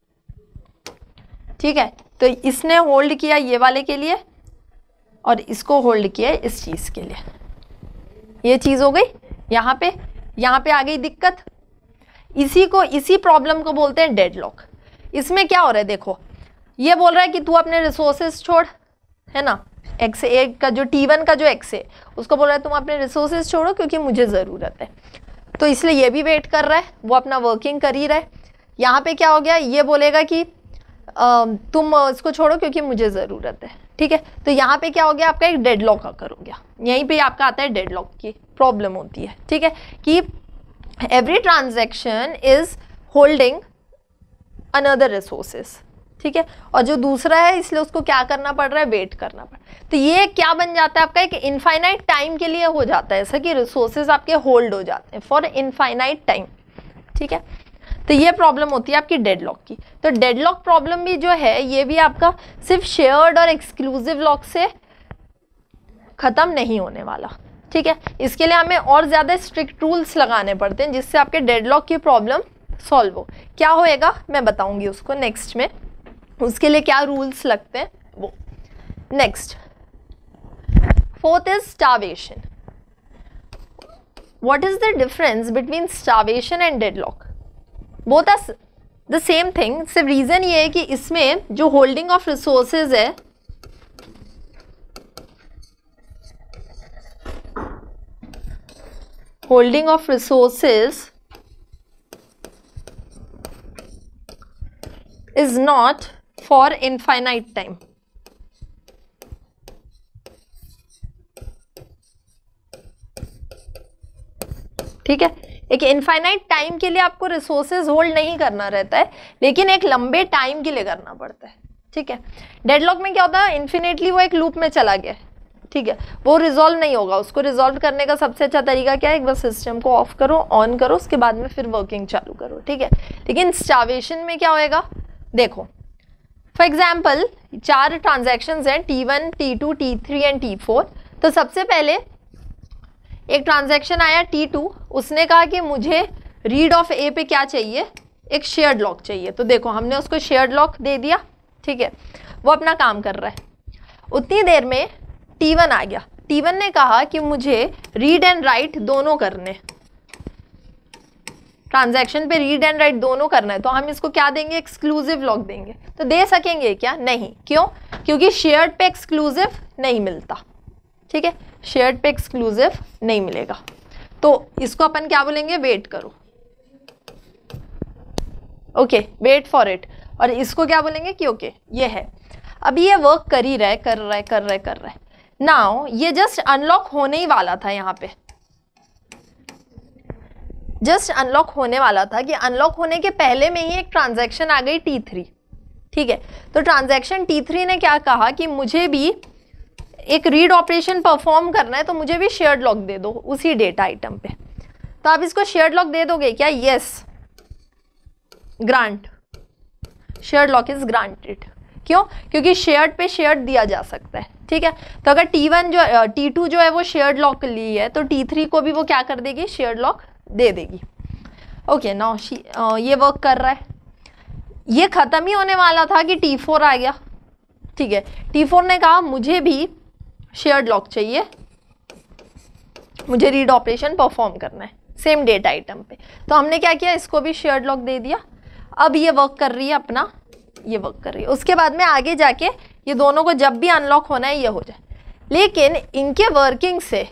ठीक है, तो इसने होल्ड किया ये वाले के लिए और इसको होल्ड किया इस चीज के लिए, ये चीज हो गई। यहाँ पे आ गई दिक्कत, इसी प्रॉब्लम को बोलते हैं डेडलॉक। इसमें क्या हो रहा है, देखो ये बोल रहा है कि तू अपने रिसोर्सेज छोड़, है ना, XA का जो T1 का जो X है उसको बोल रहा है तुम अपने रिसोर्सेज छोड़ो क्योंकि मुझे ज़रूरत है, तो इसलिए ये भी वेट कर रहा है, वो अपना वर्किंग कर ही रहा है। यहाँ पे क्या हो गया, ये बोलेगा कि तुम इसको छोड़ो क्योंकि मुझे ज़रूरत है, ठीक है। तो यहाँ पे क्या हो गया, आपका एक डेडलॉक आकर हो गया, यहीं पे आपका आता है डेडलॉक की प्रॉब्लम होती है, ठीक है, कि every transaction is holding another resources, ठीक है, और जो दूसरा है इसलिए उसको क्या करना पड़ रहा है, वेट करना पड़ रहा है। तो ये क्या बन जाता है आपका, एक इनफाइनाइट टाइम के लिए हो जाता है ऐसा कि रिसोर्सेज आपके होल्ड हो जाते हैं फॉर इनफाइनाइट टाइम, ठीक है। तो ये प्रॉब्लम होती है आपकी डेडलॉक की। तो डेडलॉक प्रॉब्लम भी जो है ये भी आपका सिर्फ शेयर्ड और एक्सक्लूसिव लॉक से खत्म नहीं होने वाला, ठीक है। इसके लिए हमें और ज़्यादा स्ट्रिक्ट रूल्स लगाने पड़ते हैं जिससे आपके डेडलॉक की प्रॉब्लम सॉल्व हो। क्या होएगा मैं बताऊंगी उसको नेक्स्ट में, उसके लिए क्या रूल्स लगते हैं वो। Next, fourth is starvation. What is the difference between starvation and deadlock? Both are the same thing, सिर्फ रीजन ये है कि इसमें जो होल्डिंग ऑफ रिसोर्सेज है holding of resources is not for infinite time, ठीक है। एक इनफाइनाइट टाइम के लिए आपको रिसोर्सेज होल्ड नहीं करना रहता है, लेकिन एक लंबे टाइम के लिए करना पड़ता है, ठीक है। डेडलॉक में क्या होता है, इन्फिनेटली वो एक लूप में चला गया, ठीक है, वो रिजॉल्व नहीं होगा। उसको रिजॉल्व करने का सबसे अच्छा तरीका क्या है, एक बार सिस्टम को ऑफ करो, ऑन करो, उसके बाद में फिर वर्किंग चालू करो, ठीक है। लेकिन स्टार्वेशन में क्या होएगा, देखो फॉर एग्जाम्पल 4 ट्रांजेक्शन्स हैं, T1, T2, T3 and T4। तो सबसे पहले एक ट्रांजैक्शन आया T2, उसने कहा कि मुझे रीड ऑफ ए पे क्या चाहिए, एक शेयर्ड लॉक चाहिए। तो देखो हमने उसको शेयर्ड लॉक दे दिया, ठीक है, वो अपना काम कर रहा है। उतनी देर में T1 आ गया, T1 ने कहा कि मुझे रीड एंड राइट दोनों करने, ट्रांजैक्शन पे रीड एंड राइट दोनों करना है, तो हम इसको क्या देंगे, एक्सक्लूसिव लॉक देंगे। तो दे सकेंगे क्या, नहीं, क्यों, क्योंकि शेयर्ड पे एक्सक्लूसिव नहीं मिलता, ठीक है, शेयर्ड पे एक्सक्लूसिव नहीं मिलेगा। तो इसको अपन क्या बोलेंगे, वेट करो, ओके, वेट फॉर इट। और इसको क्या बोलेंगे कि ओके ये है, अभी ये वर्क कर ही रहा है, कर रहा है। नाउ ये जस्ट अनलॉक होने ही वाला था, यहाँ पे जस्ट अनलॉक होने वाला था कि अनलॉक होने के पहले में ही एक ट्रांजैक्शन आ गई T3, ठीक है। तो ट्रांजैक्शन T3 ने क्या कहा कि मुझे भी एक रीड ऑपरेशन परफॉर्म करना है, तो मुझे भी शेयर्ड लॉक दे दो उसी डेटा आइटम पे। तो आप इसको शेयर्ड लॉक दे दोगे क्या, yes, grant, shared lock is granted. क्यों, क्योंकि शेयर्ड पे शेयर्ड दिया जा सकता है, ठीक है। तो अगर T2 जो है वो शेयर्ड लॉक ली है, तो T3 को भी वो क्या कर देगी, शेयर्ड लॉक दे देगी। ओके, नाउ ये वर्क कर रहा है। ये खत्म ही होने वाला था कि T4 आ गया, ठीक है। T4 ने कहा मुझे भी शेयर्ड लॉक चाहिए, मुझे रीड ऑपरेशन परफॉर्म करना है सेम डेटा आइटम पे। तो हमने क्या किया, इसको भी शेयर्ड लॉक दे दिया। अब ये वर्क कर रही है अपना, ये वर्क कर रही है। उसके बाद में आगे जाके ये दोनों को जब भी अनलॉक होना है ये हो जाए। लेकिन इनके वर्किंग से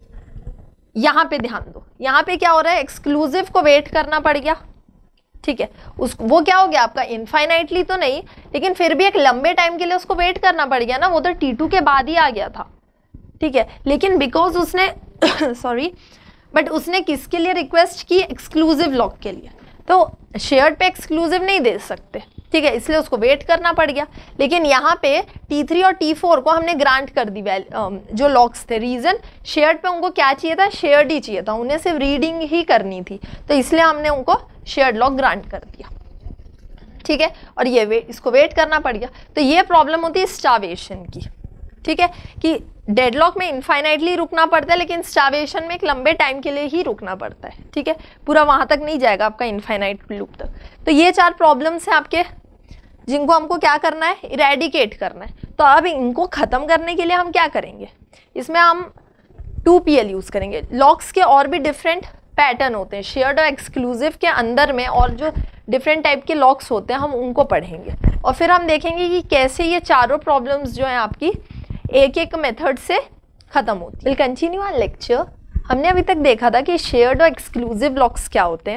यहाँ पे ध्यान दो, यहाँ पे क्या हो रहा है, एक्सक्लूसिव को वेट करना पड़ गया, ठीक है। वो क्या हो गया आपका, इनफाइनाइटली तो नहीं, लेकिन फिर भी एक लंबे टाइम के लिए उसको वेट करना पड़ गया ना, वो तो T2 के बाद ही आ गया था, ठीक है। लेकिन बिकॉज उसने सॉरी बट उसने किसके लिए रिक्वेस्ट की, एक्सक्लूसिव लॉक के लिए, तो शेयर्ड पे एक्सक्लूसिव नहीं दे सकते, ठीक है, इसलिए उसको वेट करना पड़ गया। लेकिन यहाँ पे T3 और T4 को हमने ग्रांट कर दी जो लॉक्स थे। रीजन, शेयर्ड पे उनको क्या चाहिए था, शेयर्ड ही चाहिए था, उन्हें सिर्फ रीडिंग ही करनी थी, तो इसलिए हमने उनको शेयर्ड लॉक ग्रांट कर दिया, ठीक है। और ये इसको वेट करना पड़ गया। तो ये प्रॉब्लम होती है स्टार्वेशन की, ठीक है, कि डेडलॉक में इनफाइनाइटली रुकना पड़ता है, लेकिन स्टार्वेशन में एक लंबे टाइम के लिए ही रुकना पड़ता है, ठीक है, पूरा वहां तक नहीं जाएगा आपका इनफाइनाइट लूप तक। तो ये 4 प्रॉब्लम्स हैं आपके, जिनको हमको क्या करना है, इरेडिकेट करना है। तो अब इनको खत्म करने के लिए हम क्या करेंगे, इसमें हम 2PL यूज करेंगे। लॉक्स के और भी डिफरेंट पैटर्न होते हैं, शेयर्ड और एक्सक्लूसिव के अंदर में, और जो डिफरेंट टाइप के लॉक्स होते हैं हम उनको पढ़ेंगे, और फिर हम देखेंगे कि कैसे ये चारों प्रॉब्लम्स जो हैं आपकी एक एक मेथड से खत्म होती है। Will continue our lecture. हमने अभी तक देखा था कि शेयर्ड और एक्सक्लूसिव लॉक्स क्या होते हैं,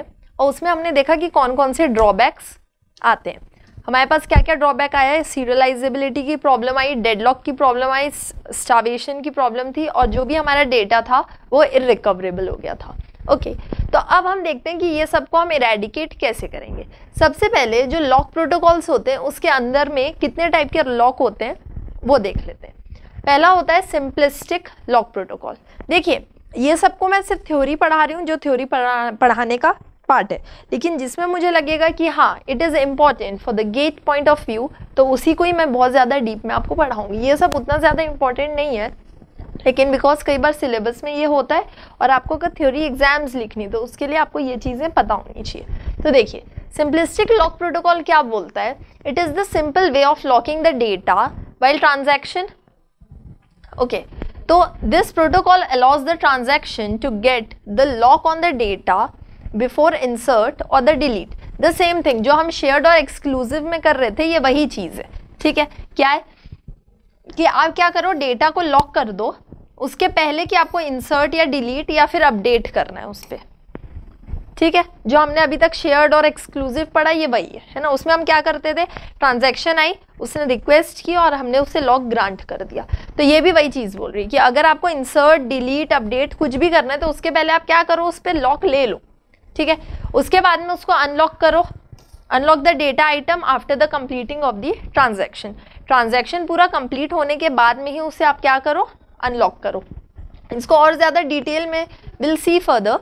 और उसमें हमने देखा कि कौन कौन से ड्रॉबैक्स आते हैं। हमारे पास क्या क्या ड्रॉबैक आया है, सीरियलाइजेबिलिटी की प्रॉब्लम आई, डेडलॉक की प्रॉब्लम आई, स्टार्वेशन की प्रॉब्लम थी, और जो भी हमारा डेटा था वो इररिकवरेबल हो गया था। ओके, तो अब हम देखते हैं कि ये सबको हम इरेडिकेट कैसे करेंगे। सबसे पहले जो लॉक प्रोटोकॉल्स होते हैं उसके अंदर में कितने टाइप के लॉक होते हैं वो देख लेते हैं। पहला होता है सिंपलिस्टिक लॉक प्रोटोकॉल। देखिए ये सबको मैं सिर्फ थ्योरी पढ़ा रही हूँ, जो थ्योरी पढ़ाने का पार्ट है, लेकिन जिसमें मुझे लगेगा कि हाँ it is important for the GATE point of view, तो उसी को ही मैं बहुत ज़्यादा डीप में आपको पढ़ाऊंगी। ये सब उतना ज़्यादा इंपॉर्टेंट नहीं है, लेकिन बिकॉज कई बार सिलेबस में ये होता है और आपको अगर थ्योरी एग्जाम्स लिखनी तो उसके लिए आपको ये चीज़ें पता होनी चाहिए। तो देखिए सिंपलिस्टिक लॉक प्रोटोकॉल क्या बोलता है, it is the simple way of locking the data while transaction. Okay, तो this protocol allows the transaction to get the lock on the data before insert और the delete. The same thing जो हम shared और exclusive में कर रहे थे, ये वही चीज़ है। ठीक है, क्या है कि आप क्या करो, डेटा को लॉक कर दो उसके पहले कि आपको इंसर्ट या डिलीट या फिर अपडेट करना है उस पर। ठीक है, जो हमने अभी तक शेयर्ड और एक्सक्लूसिव पढ़ा ये वही है ना। उसमें हम क्या करते थे, ट्रांजैक्शन आई, उसने रिक्वेस्ट की और हमने उसे लॉक ग्रांट कर दिया। तो ये भी वही चीज़ बोल रही है कि अगर आपको इंसर्ट, डिलीट, अपडेट कुछ भी करना है तो उसके पहले आप क्या करो, उस पर लॉक ले लो। ठीक है, उसके बाद में उसको अनलॉक करो, unlock the data item after the completing of the transaction. Transaction पूरा कंप्लीट होने के बाद में ही उसे आप क्या करो, अनलॉक करो। इसको और ज़्यादा डिटेल में will see further.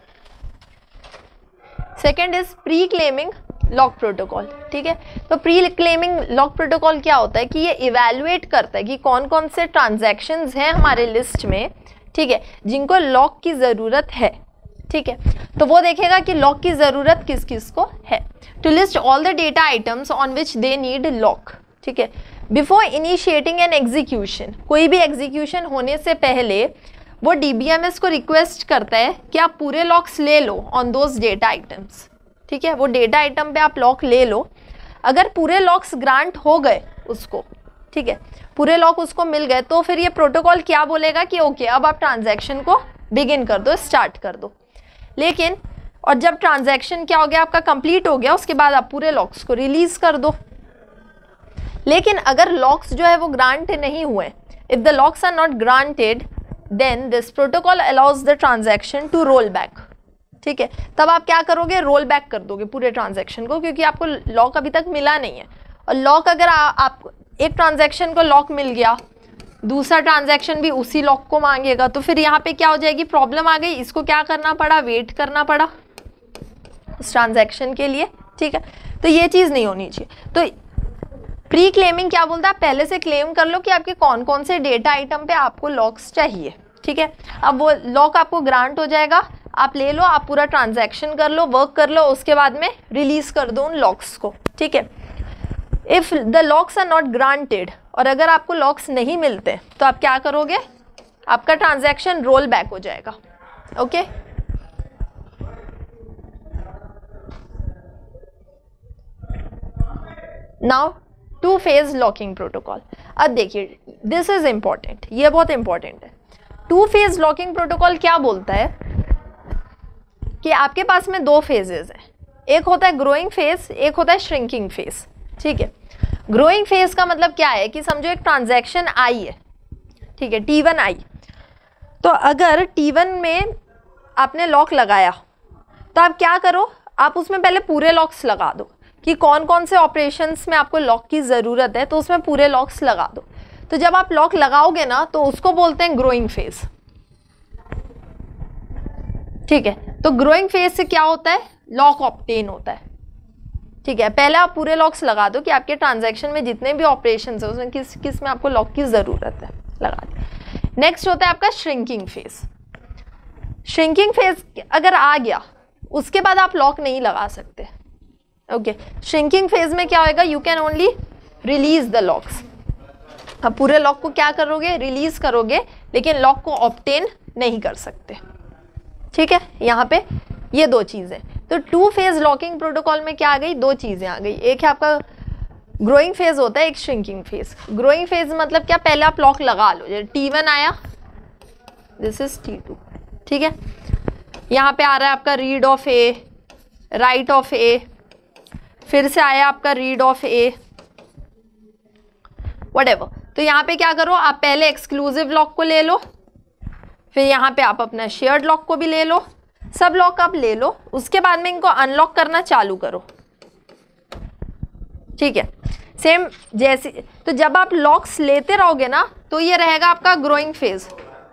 Second is pre claiming lock protocol. ठीक है, तो प्री क्लेमिंग लॉक प्रोटोकॉल क्या होता है कि ये इवैल्यूएट करता है कि कौन कौन से ट्रांजैक्शंस हैं हमारे लिस्ट में, ठीक है, जिनको लॉक की ज़रूरत है। ठीक है, तो वो देखेगा कि लॉक की ज़रूरत किस किस को है। To list all the data items on which they need lock. ठीक है, बिफोर इनिशिएटिंग एन एग्जीक्यूशन, कोई भी एग्जीक्यूशन होने से पहले वो DBMS को रिक्वेस्ट करता है कि आप पूरे लॉक्स ले लो ऑन दोज डेटा आइटम्स। ठीक है, वो डेटा आइटम पे आप लॉक ले लो। अगर पूरे लॉक्स ग्रांट हो गए उसको, ठीक है, पूरे लॉक उसको मिल गए, तो फिर ये प्रोटोकॉल क्या बोलेगा कि ओके अब आप ट्रांजैक्शन को बिगिन कर दो, स्टार्ट कर दो। लेकिन और जब ट्रांजैक्शन क्या हो गया आपका, कंप्लीट हो गया, उसके बाद आप पूरे लॉक्स को रिलीज कर दो। लेकिन अगर लॉक्स जो है वो ग्रांट नहीं हुए, if the locks are not granted, then this protocol allows the transaction to roll back. ठीक है, तब आप क्या करोगे, रोल बैक कर दोगे पूरे ट्रांजैक्शन को, क्योंकि आपको लॉक अभी तक मिला नहीं है। और लॉक अगर आप एक ट्रांजैक्शन को लॉक मिल गया, दूसरा ट्रांजैक्शन भी उसी लॉक को मांगेगा, तो फिर यहाँ पे क्या हो जाएगी, प्रॉब्लम आ गई। इसको क्या करना पड़ा, वेट करना पड़ा उस ट्रांजैक्शन के लिए। ठीक है, तो ये चीज़ नहीं होनी चाहिए। तो प्री क्लेमिंग क्या बोलता है, पहले से क्लेम कर लो कि आपके कौन कौन से डेटा आइटम पे आपको लॉक्स चाहिए। ठीक है, अब वो लॉक आपको ग्रांट हो जाएगा, आप ले लो, आप पूरा ट्रांजैक्शन कर लो, वर्क कर लो, उसके बाद में रिलीज कर दो उन लॉक्स को। ठीक है, if the locks are not granted, और अगर आपको लॉक्स नहीं मिलते तो आप क्या करोगे, आपका ट्रांजैक्शन रोल बैक हो जाएगा। Okay, now two phase locking protocol. अब देखिए दिस इज इंपॉर्टेंट, ये बहुत इंपॉर्टेंट है। टू फेज लॉकिंग प्रोटोकॉल क्या बोलता है कि आपके पास में दो फेजेस हैं, एक होता है ग्रोइंग फेज, एक होता है श्रिंकिंग फेज। ठीक है, ग्रोइंग फेज का मतलब क्या है कि समझो एक ट्रांजैक्शन आई है, ठीक है, T1 आई, तो अगर T1 में आपने लॉक लगाया तो आप क्या करो, आप उसमें पहले पूरे लॉक्स लगा दो कि कौन कौन से ऑपरेशंस में आपको लॉक की ज़रूरत है, तो उसमें पूरे लॉक्स लगा दो। तो जब आप लॉक लगाओगे ना तो उसको बोलते हैं ग्रोइंग फेज। ठीक है, तो ग्रोइंग फेज से क्या होता है, लॉक ऑब्टेन होता है। ठीक है, पहले आप पूरे लॉक्स लगा दो कि आपके ट्रांजैक्शन में जितने भी ऑपरेशंस है उसमें किस किस में आपको लॉक की ज़रूरत है, लगा दिया। नेक्स्ट होता है आपका श्रिंकिंग फेज। श्रिंकिंग फेज अगर आ गया उसके बाद आप लॉक नहीं लगा सकते। ओके, श्रिंकिंग फेज में क्या होएगा, you can only release the locks. अब पूरे लॉक को क्या करोगे, रिलीज करोगे, लेकिन लॉक को ऑब्टेन नहीं कर सकते। ठीक है, यहाँ पे ये दो चीज़ें। तो टू फेज लॉकिंग प्रोटोकॉल में क्या आ गई, दो चीज़ें आ गई। एक है आपका ग्रोइंग फेज होता है, एक श्रिंकिंग फेज। ग्रोइंग फेज मतलब क्या, पहले आप लॉक लगा लो, जैसे T1 आया, दिस इज T2। ठीक है, यहाँ पे आ रहा है आपका read of A, write of A, फिर से आया आपका रीड ऑफ ए, व्हाटएवर। तो यहाँ पे क्या करो, आप पहले एक्सक्लूसिव लॉक को ले लो, फिर यहाँ पे आप अपना शेयर्ड लॉक को भी ले लो, सब लॉक आप ले लो, उसके बाद में इनको अनलॉक करना चालू करो, ठीक है। सेम जैसे, तो जब आप लॉक्स लेते रहोगे ना तो ये रहेगा आपका ग्रोइंग फेज,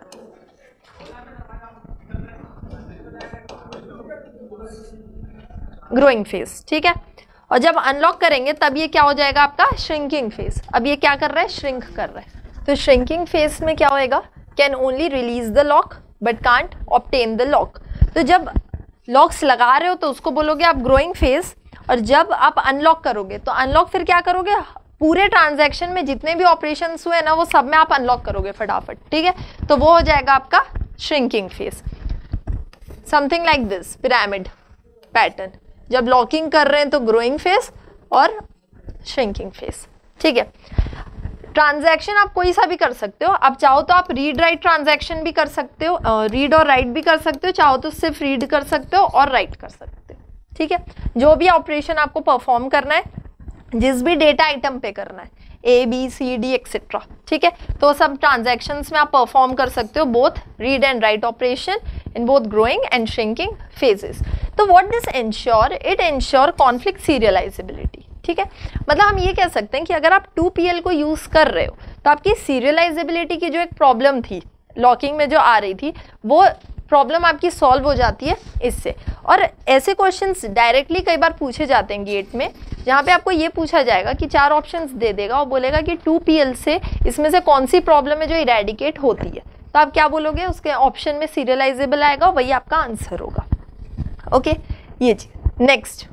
ग्रोइंग फेज, ठीक है। और जब अनलॉक करेंगे तब ये क्या हो जाएगा आपका श्रिंकिंग फेज। अब ये क्या कर रहा है, श्रिंक कर रहा है। तो श्रिंकिंग फेज में क्या होएगा, can only release the lock but can't obtain the lock. तो जब लॉक्स लगा रहे हो तो उसको बोलोगे आप ग्रोइंग फेज, और जब आप अनलॉक करोगे तो अनलॉक फिर क्या करोगे, पूरे ट्रांजैक्शन में जितने भी ऑपरेशंस हुए ना वो सब में आप अनलॉक करोगे फटाफट, ठीक है। तो वो हो जाएगा आपका shrinking phase, something like this pyramid pattern. जब लॉकिंग कर रहे हैं तो ग्रोइंग फेज और श्रिंकिंग फेज, ठीक है। ट्रांजैक्शन आप कोई सा भी कर सकते हो, आप चाहो तो आप रीड राइट ट्रांजैक्शन भी कर सकते हो, रीड और राइट भी कर सकते हो, चाहो तो सिर्फ रीड कर सकते हो और राइट कर सकते हो, ठीक है। जो भी ऑपरेशन आपको परफॉर्म करना है, जिस भी डेटा आइटम पे करना है, A B C D etcetera, ठीक है, तो सब ट्रांजैक्शंस में आप परफॉर्म कर सकते हो both read and write operation in both growing and shrinking phases. तो what this ensure, it ensure conflict serializability, ठीक है। मतलब हम ये कह सकते हैं कि अगर आप 2PL को यूज कर रहे हो तो आपकी सीरियलाइजेबिलिटी की जो एक प्रॉब्लम थी लॉकिंग में जो आ रही थी, वो प्रॉब्लम आपकी सॉल्व हो जाती है इससे। और ऐसे क्वेश्चंस डायरेक्टली कई बार पूछे जाते हैं गेट में, जहाँ पे आपको ये पूछा जाएगा कि 4 ऑप्शंस दे देगा और बोलेगा कि 2PL से इसमें से कौन सी प्रॉब्लम है जो इरेडिकेट होती है, तो आप क्या बोलोगे, उसके ऑप्शन में सीरियलाइजेबल आएगा, वही आपका आंसर होगा, ओके। ये चीज next,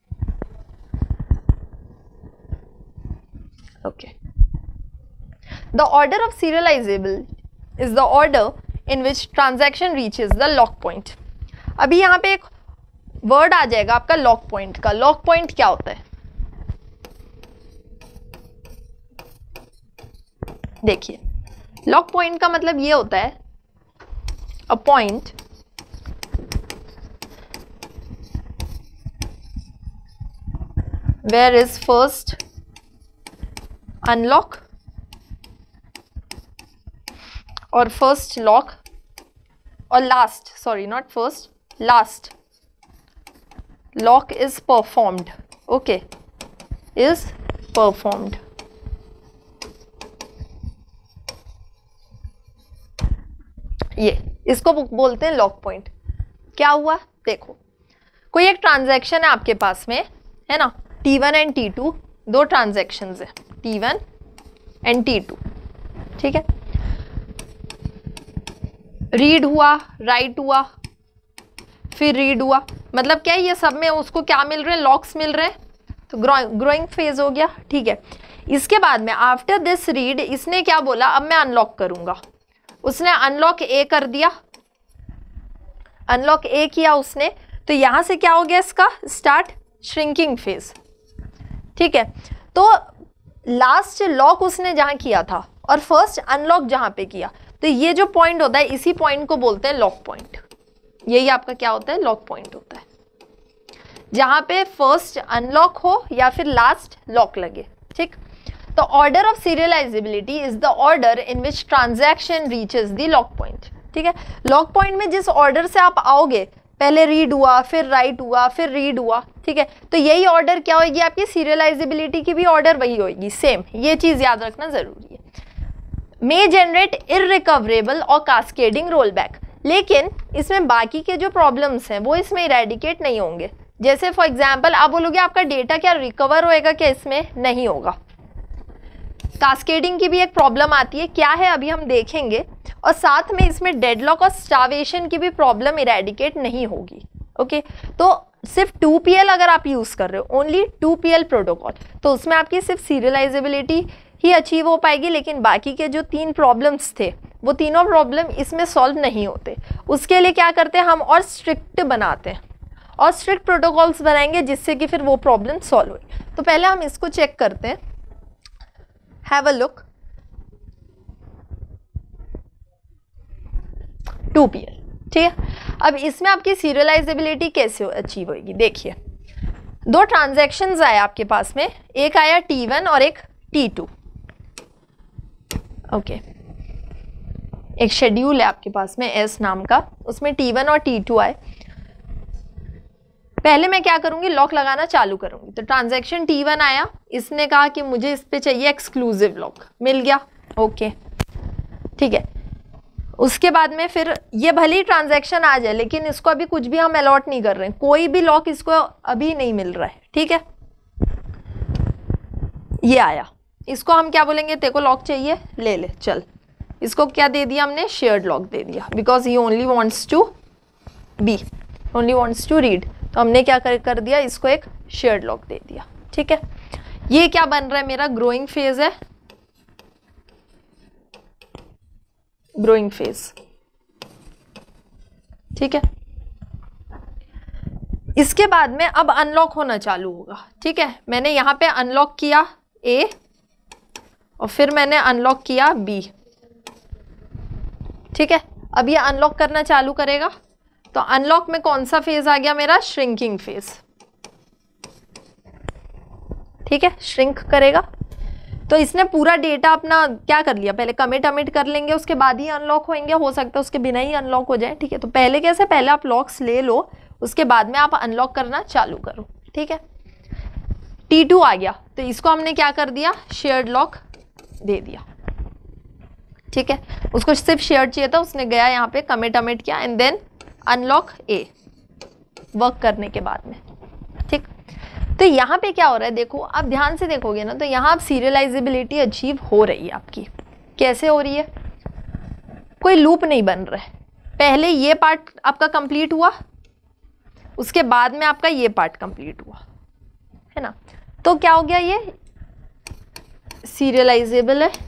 okay. The order of serializable is the order in which transaction reaches the lock point। अभी यहाँ पे एक वर्ड आ जाएगा आपका लॉक पॉइंट का। लॉक पॉइंट क्या होता है, देखिए लॉक पॉइंट का मतलब ये होता है a point where is first unlock और फर्स्ट लॉक और last, sorry not first, last lock is performed, okay, is performed. ये इसको बोलते हैं लॉक पॉइंट। क्या हुआ, देखो कोई एक ट्रांजैक्शन है आपके पास में, है ना, T1 एंड T2, 2 ट्रांजैक्शंस है, T1 एंड T2, ठीक है। रीड हुआ, राइट हुआ, फिर रीड हुआ, मतलब क्या है, ये सब में उसको क्या मिल रहे हैं, लॉक्स मिल रहे हैं, तो ग्रोइंग फेज हो गया, ठीक है। इसके बाद में आफ्टर दिस रीड इसने क्या बोला, अब मैं अनलॉक करूंगा, उसने अनलॉक ए कर दिया, अनलॉक ए किया उसने, तो यहां से क्या हो गया इसका स्टार्ट श्रिंकिंग फेज, ठीक है। तो लास्ट लॉक उसने जहां किया था और फर्स्ट अनलॉक जहां पे किया, तो ये जो पॉइंट होता है इसी पॉइंट को बोलते हैं लॉक पॉइंट। यही आपका क्या होता है, लॉक पॉइंट होता है, जहां पे फर्स्ट अनलॉक हो या फिर लास्ट लॉक लगे, ठीक। तो order of serializability is the order in which transaction reaches the lock point, ठीक है। लॉक पॉइंट में जिस ऑर्डर से आप आओगे, पहले रीड हुआ, फिर राइट हुआ, फिर रीड हुआ, ठीक है, तो यही ऑर्डर क्या होगी आपकी, सीरियलाइजेबिलिटी की भी ऑर्डर वही होगी, सेम। ये चीज याद रखना जरूरी है। मे जनरेट इररिकवरेबल और कास्केडिंग रोलबैक, लेकिन इसमें बाकी के जो प्रॉब्लम्स हैं वो इसमें इरेडिकेट नहीं होंगे। जैसे फॉर एग्जांपल आप बोलोगे आपका डेटा क्या रिकवर होएगा क्या, इसमें नहीं होगा। कास्केडिंग की भी एक प्रॉब्लम आती है, क्या है अभी हम देखेंगे, और साथ में इसमें डेडलॉक और स्टार्वेशन की भी प्रॉब्लम इरेडिकेट नहीं होगी, ओके। तो सिर्फ 2PL अगर आप यूज कर रहे हो, ओनली 2PL प्रोटोकॉल, तो उसमें आपकी सिर्फ सीरियलाइजेबिलिटी ही अचीव हो पाएगी, लेकिन बाकी के जो 3 प्रॉब्लम्स थे वो तीनों प्रॉब्लम इसमें सॉल्व नहीं होते। उसके लिए क्या करते हैं हम, और स्ट्रिक्ट बनाते हैं, और स्ट्रिक्ट प्रोटोकॉल्स बनाएंगे जिससे कि फिर वो प्रॉब्लम सॉल्व हो। तो पहले हम इसको चेक करते हैं, हैव अ लुक। 2PL, ठीक है। अब इसमें आपकी सीरियलाइजेबिलिटी कैसे अचीव होगी, देखिए 2 ट्रांजैक्शंस आए आपके पास में, एक आया T1 और एक T2। ओके, एक शेड्यूल है आपके पास में S नाम का, उसमें T1 और T2 आए। पहले मैं क्या करूंगी, लॉक लगाना चालू करूंगी। तो ट्रांजैक्शन T1 आया, इसने कहा कि मुझे इस पे चाहिए एक्सक्लूसिव लॉक, मिल गया। ओके ठीक है, उसके बाद में फिर ये भले ही ट्रांजैक्शन आ जाए लेकिन इसको अभी कुछ भी हम अलॉट नहीं कर रहे हैं, कोई भी लॉक इसको अभी नहीं मिल रहा है। ठीक है, ये आया, इसको हम क्या बोलेंगे, तेरे को लॉक चाहिए, ले ले चल। इसको क्या दे दिया हमने, शेयर्ड लॉक दे दिया, because he only wants to be, only wants to read. तो हमने क्या कर दिया, इसको एक शेयर्ड लॉक दे दिया। ठीक है, ये क्या बन रहा है, मेरा ग्रोइंग फेज है, ग्रोइंग फेज। ठीक है, इसके बाद में अब अनलॉक होना चालू होगा। ठीक है, मैंने यहां पे अनलॉक किया A और फिर मैंने अनलॉक किया B। ठीक है, अब ये अनलॉक करना चालू करेगा। तो अनलॉक में कौन सा फेज आ गया मेरा, श्रिंकिंग फेज। ठीक है, श्रिंक करेगा। तो इसने पूरा डेटा अपना क्या कर लिया, पहले कमिट अमिट कर लेंगे, उसके बाद ही अनलॉक होंगे, हो सकता है उसके बिना ही अनलॉक हो जाए। ठीक है, तो पहले कैसे, पहले आप लॉक्स ले लो, उसके बाद में आप अनलॉक करना चालू करो। ठीक है, T2 आ गया, तो इसको हमने क्या कर दिया, शेयर्ड लॉक दे दिया। ठीक है, उसको सिर्फ शेयर्ड चाहिए था, उसने गया यहाँ पे कमिट अमिट किया and then unlock A work करने के बाद में। ठीक, तो यहाँ पे क्या हो रहा है, देखो आप ध्यान से देखोगे ना, तो यहाँ आप सीरियलाइजेबिलिटी अचीव हो रही है आपकी। कैसे हो रही है, कोई लूप नहीं बन रहा है। पहले ये पार्ट आपका कंप्लीट हुआ, उसके बाद में आपका ये पार्ट कंप्लीट हुआ, है ना। तो क्या हो गया, ये सीरियलाइजेबल है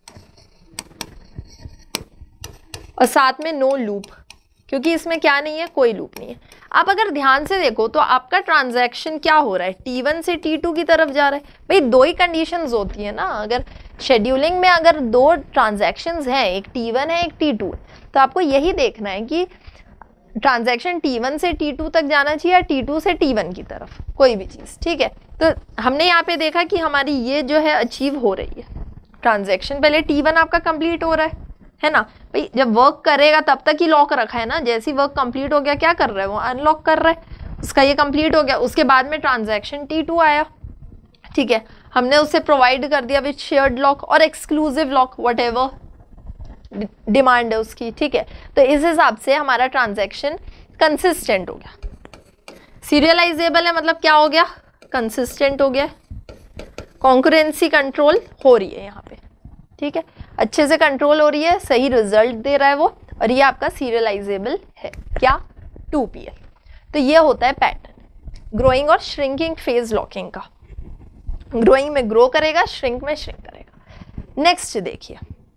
और साथ में नो लूप, क्योंकि इसमें क्या नहीं है, कोई लूप नहीं है। आप अगर ध्यान से देखो तो आपका ट्रांजैक्शन क्या हो रहा है, T1 से T2 की तरफ जा रहा है। भाई 2 ही कंडीशंस होती है ना, अगर शेड्यूलिंग में अगर 2 ट्रांजैक्शंस हैं, एक T1 है एक T2 है, तो आपको यही देखना है कि ट्रांजैक्शन T1 से T2 तक जाना चाहिए या T2 से T1 की तरफ, कोई भी चीज़। ठीक है, तो हमने यहाँ पे देखा कि हमारी ये जो है अचीव हो रही है ट्रांजैक्शन। पहले T1 आपका कंप्लीट हो रहा है ना। भाई जब वर्क करेगा तब तक ही लॉक रखा है ना, जैसे ही वर्क कंप्लीट हो गया क्या कर रहा है, वो अनलॉक कर रहा है, उसका ये कंप्लीट हो गया। उसके बाद में ट्रांजैक्शन T2 आया। ठीक है, हमने उसे प्रोवाइड कर दिया विद शेयर्ड लॉक और एक्सक्लूसिव लॉक, व्हाटएवर डिमांड है उसकी। ठीक है, तो इस हिसाब से हमारा ट्रांजैक्शन कंसिस्टेंट हो गया। सीरियलाइजेबल है मतलब क्या हो गया, कंसिस्टेंट हो गया, कॉन्करेंसी कंट्रोल हो रही है यहाँ पे। ठीक है, अच्छे से कंट्रोल हो रही है, सही रिजल्ट दे रहा है वो, और ये आपका सीरियलाइजेबल है क्या, 2PL। तो ये होता है पैटर्न ग्रोइंग और श्रिंकिंग फेज लॉकिंग का। ग्रोइंग में ग्रो करेगा, श्रिंक में श्रिंक करेगा। नेक्स्ट देखिए,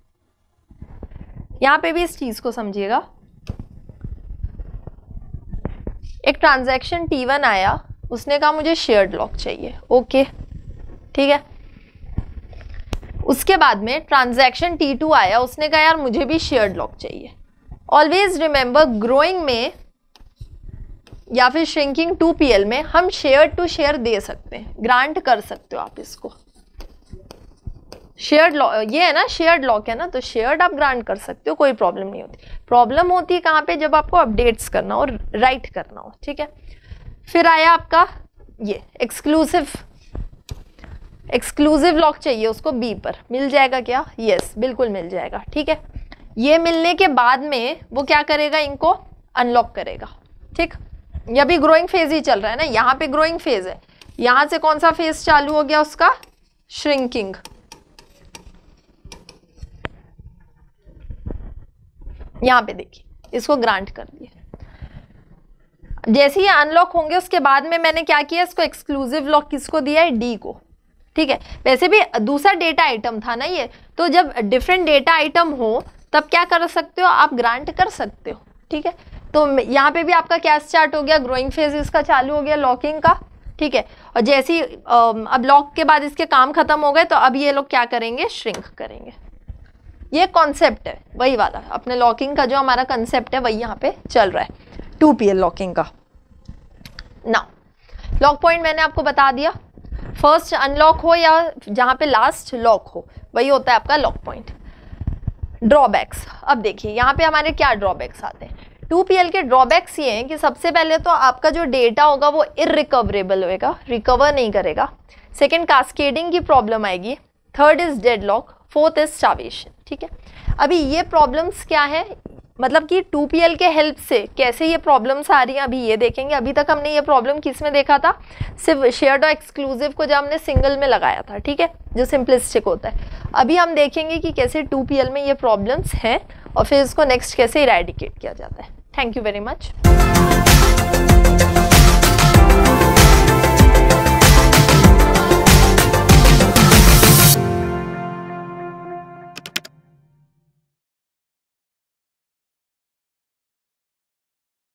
यहां पे भी इस चीज को समझिएगा। एक ट्रांजैक्शन T1 आया, उसने कहा मुझे शेयर्ड लॉक चाहिए। ओके ठीक है, उसके बाद में ट्रांजैक्शन T2 आया, उसने कहा यार मुझे भी शेयर्ड लॉक चाहिए। ऑलवेज रिमेंबर, ग्रोइंग में या फिर श्रिंकिंग 2PL में हम शेयर टू शेयर दे सकते हैं, ग्रांट कर सकते हो आप इसको। शेयर्ड लॉक ये है ना, शेयर्ड लॉक है ना, तो शेयर्ड आप ग्रांट कर सकते हो, कोई प्रॉब्लम नहीं होती। प्रॉब्लम होती है कहाँ पे, जब आपको अपडेट्स करना हो, राइट करना हो। ठीक है, फिर आया आपका ये एक्सक्लूसिव लॉक चाहिए उसको B पर, मिल जाएगा क्या, यस बिल्कुल मिल जाएगा। ठीक है, ये मिलने के बाद में वो क्या करेगा, इनको अनलॉक करेगा। ठीक, ये अभी ग्रोइंग फेज ही चल रहा है ना, यहाँ पे ग्रोइंग फेज है, यहाँ से कौन सा फेज चालू हो गया उसका, श्रिंकिंग। यहाँ पे देखिए, इसको ग्रांट कर दिया। जैसे ही अनलॉक होंगे उसके बाद में मैंने क्या किया, इसको एक्सक्लूसिव लॉक किसको दिया है, D को। ठीक है, वैसे भी दूसरा डेटा आइटम था ना ये, तो जब डिफरेंट डेटा आइटम हो तब क्या कर सकते हो, आप ग्रांट कर सकते हो। ठीक है, तो यहाँ पे भी आपका क्या स्टार्ट हो गया, ग्रोइंग फेज इसका चालू हो गया लॉकिंग का। ठीक है, और जैसे ही अब लॉक के बाद इसके काम खत्म हो गए, तो अब ये लोग क्या करेंगे, श्रिंक करेंगे। ये कॉन्सेप्ट है वही वाला, अपने लॉकिंग का जो हमारा कंसेप्ट है वही यहाँ पे चल रहा है। 2PL लॉकिंग का। ना लॉक पॉइंट मैंने आपको बता दिया, फर्स्ट अनलॉक हो या जहाँ पे लास्ट लॉक हो वही होता है आपका लॉक पॉइंट। ड्रॉबैक्स, अब देखिए यहाँ पे हमारे क्या ड्रॉबैक्स आते हैं। 2PL के ड्रॉबैक्स ये हैं कि सबसे पहले तो आपका जो डेटा होगा वो इररिकवरेबल होएगा, रिकवर नहीं करेगा। सेकंड, कास्केडिंग की प्रॉब्लम आएगी। Third is deadlock. Fourth is starvation. ठीक है, अभी ये प्रॉब्लम्स क्या है, मतलब कि 2PL के हेल्प से कैसे ये प्रॉब्लम्स आ रही हैं अभी ये देखेंगे। अभी तक हमने ये प्रॉब्लम किस में देखा था, सिर्फ शेयर्ड और एक्सक्लूसिव को जब हमने सिंगल में लगाया था, ठीक है, जो सिंपलिस्टिक होता है। अभी हम देखेंगे कि कैसे 2PL में ये प्रॉब्लम्स हैं और फिर इसको नेक्स्ट कैसे इरेडिकेट किया जाता है। Thank you very much.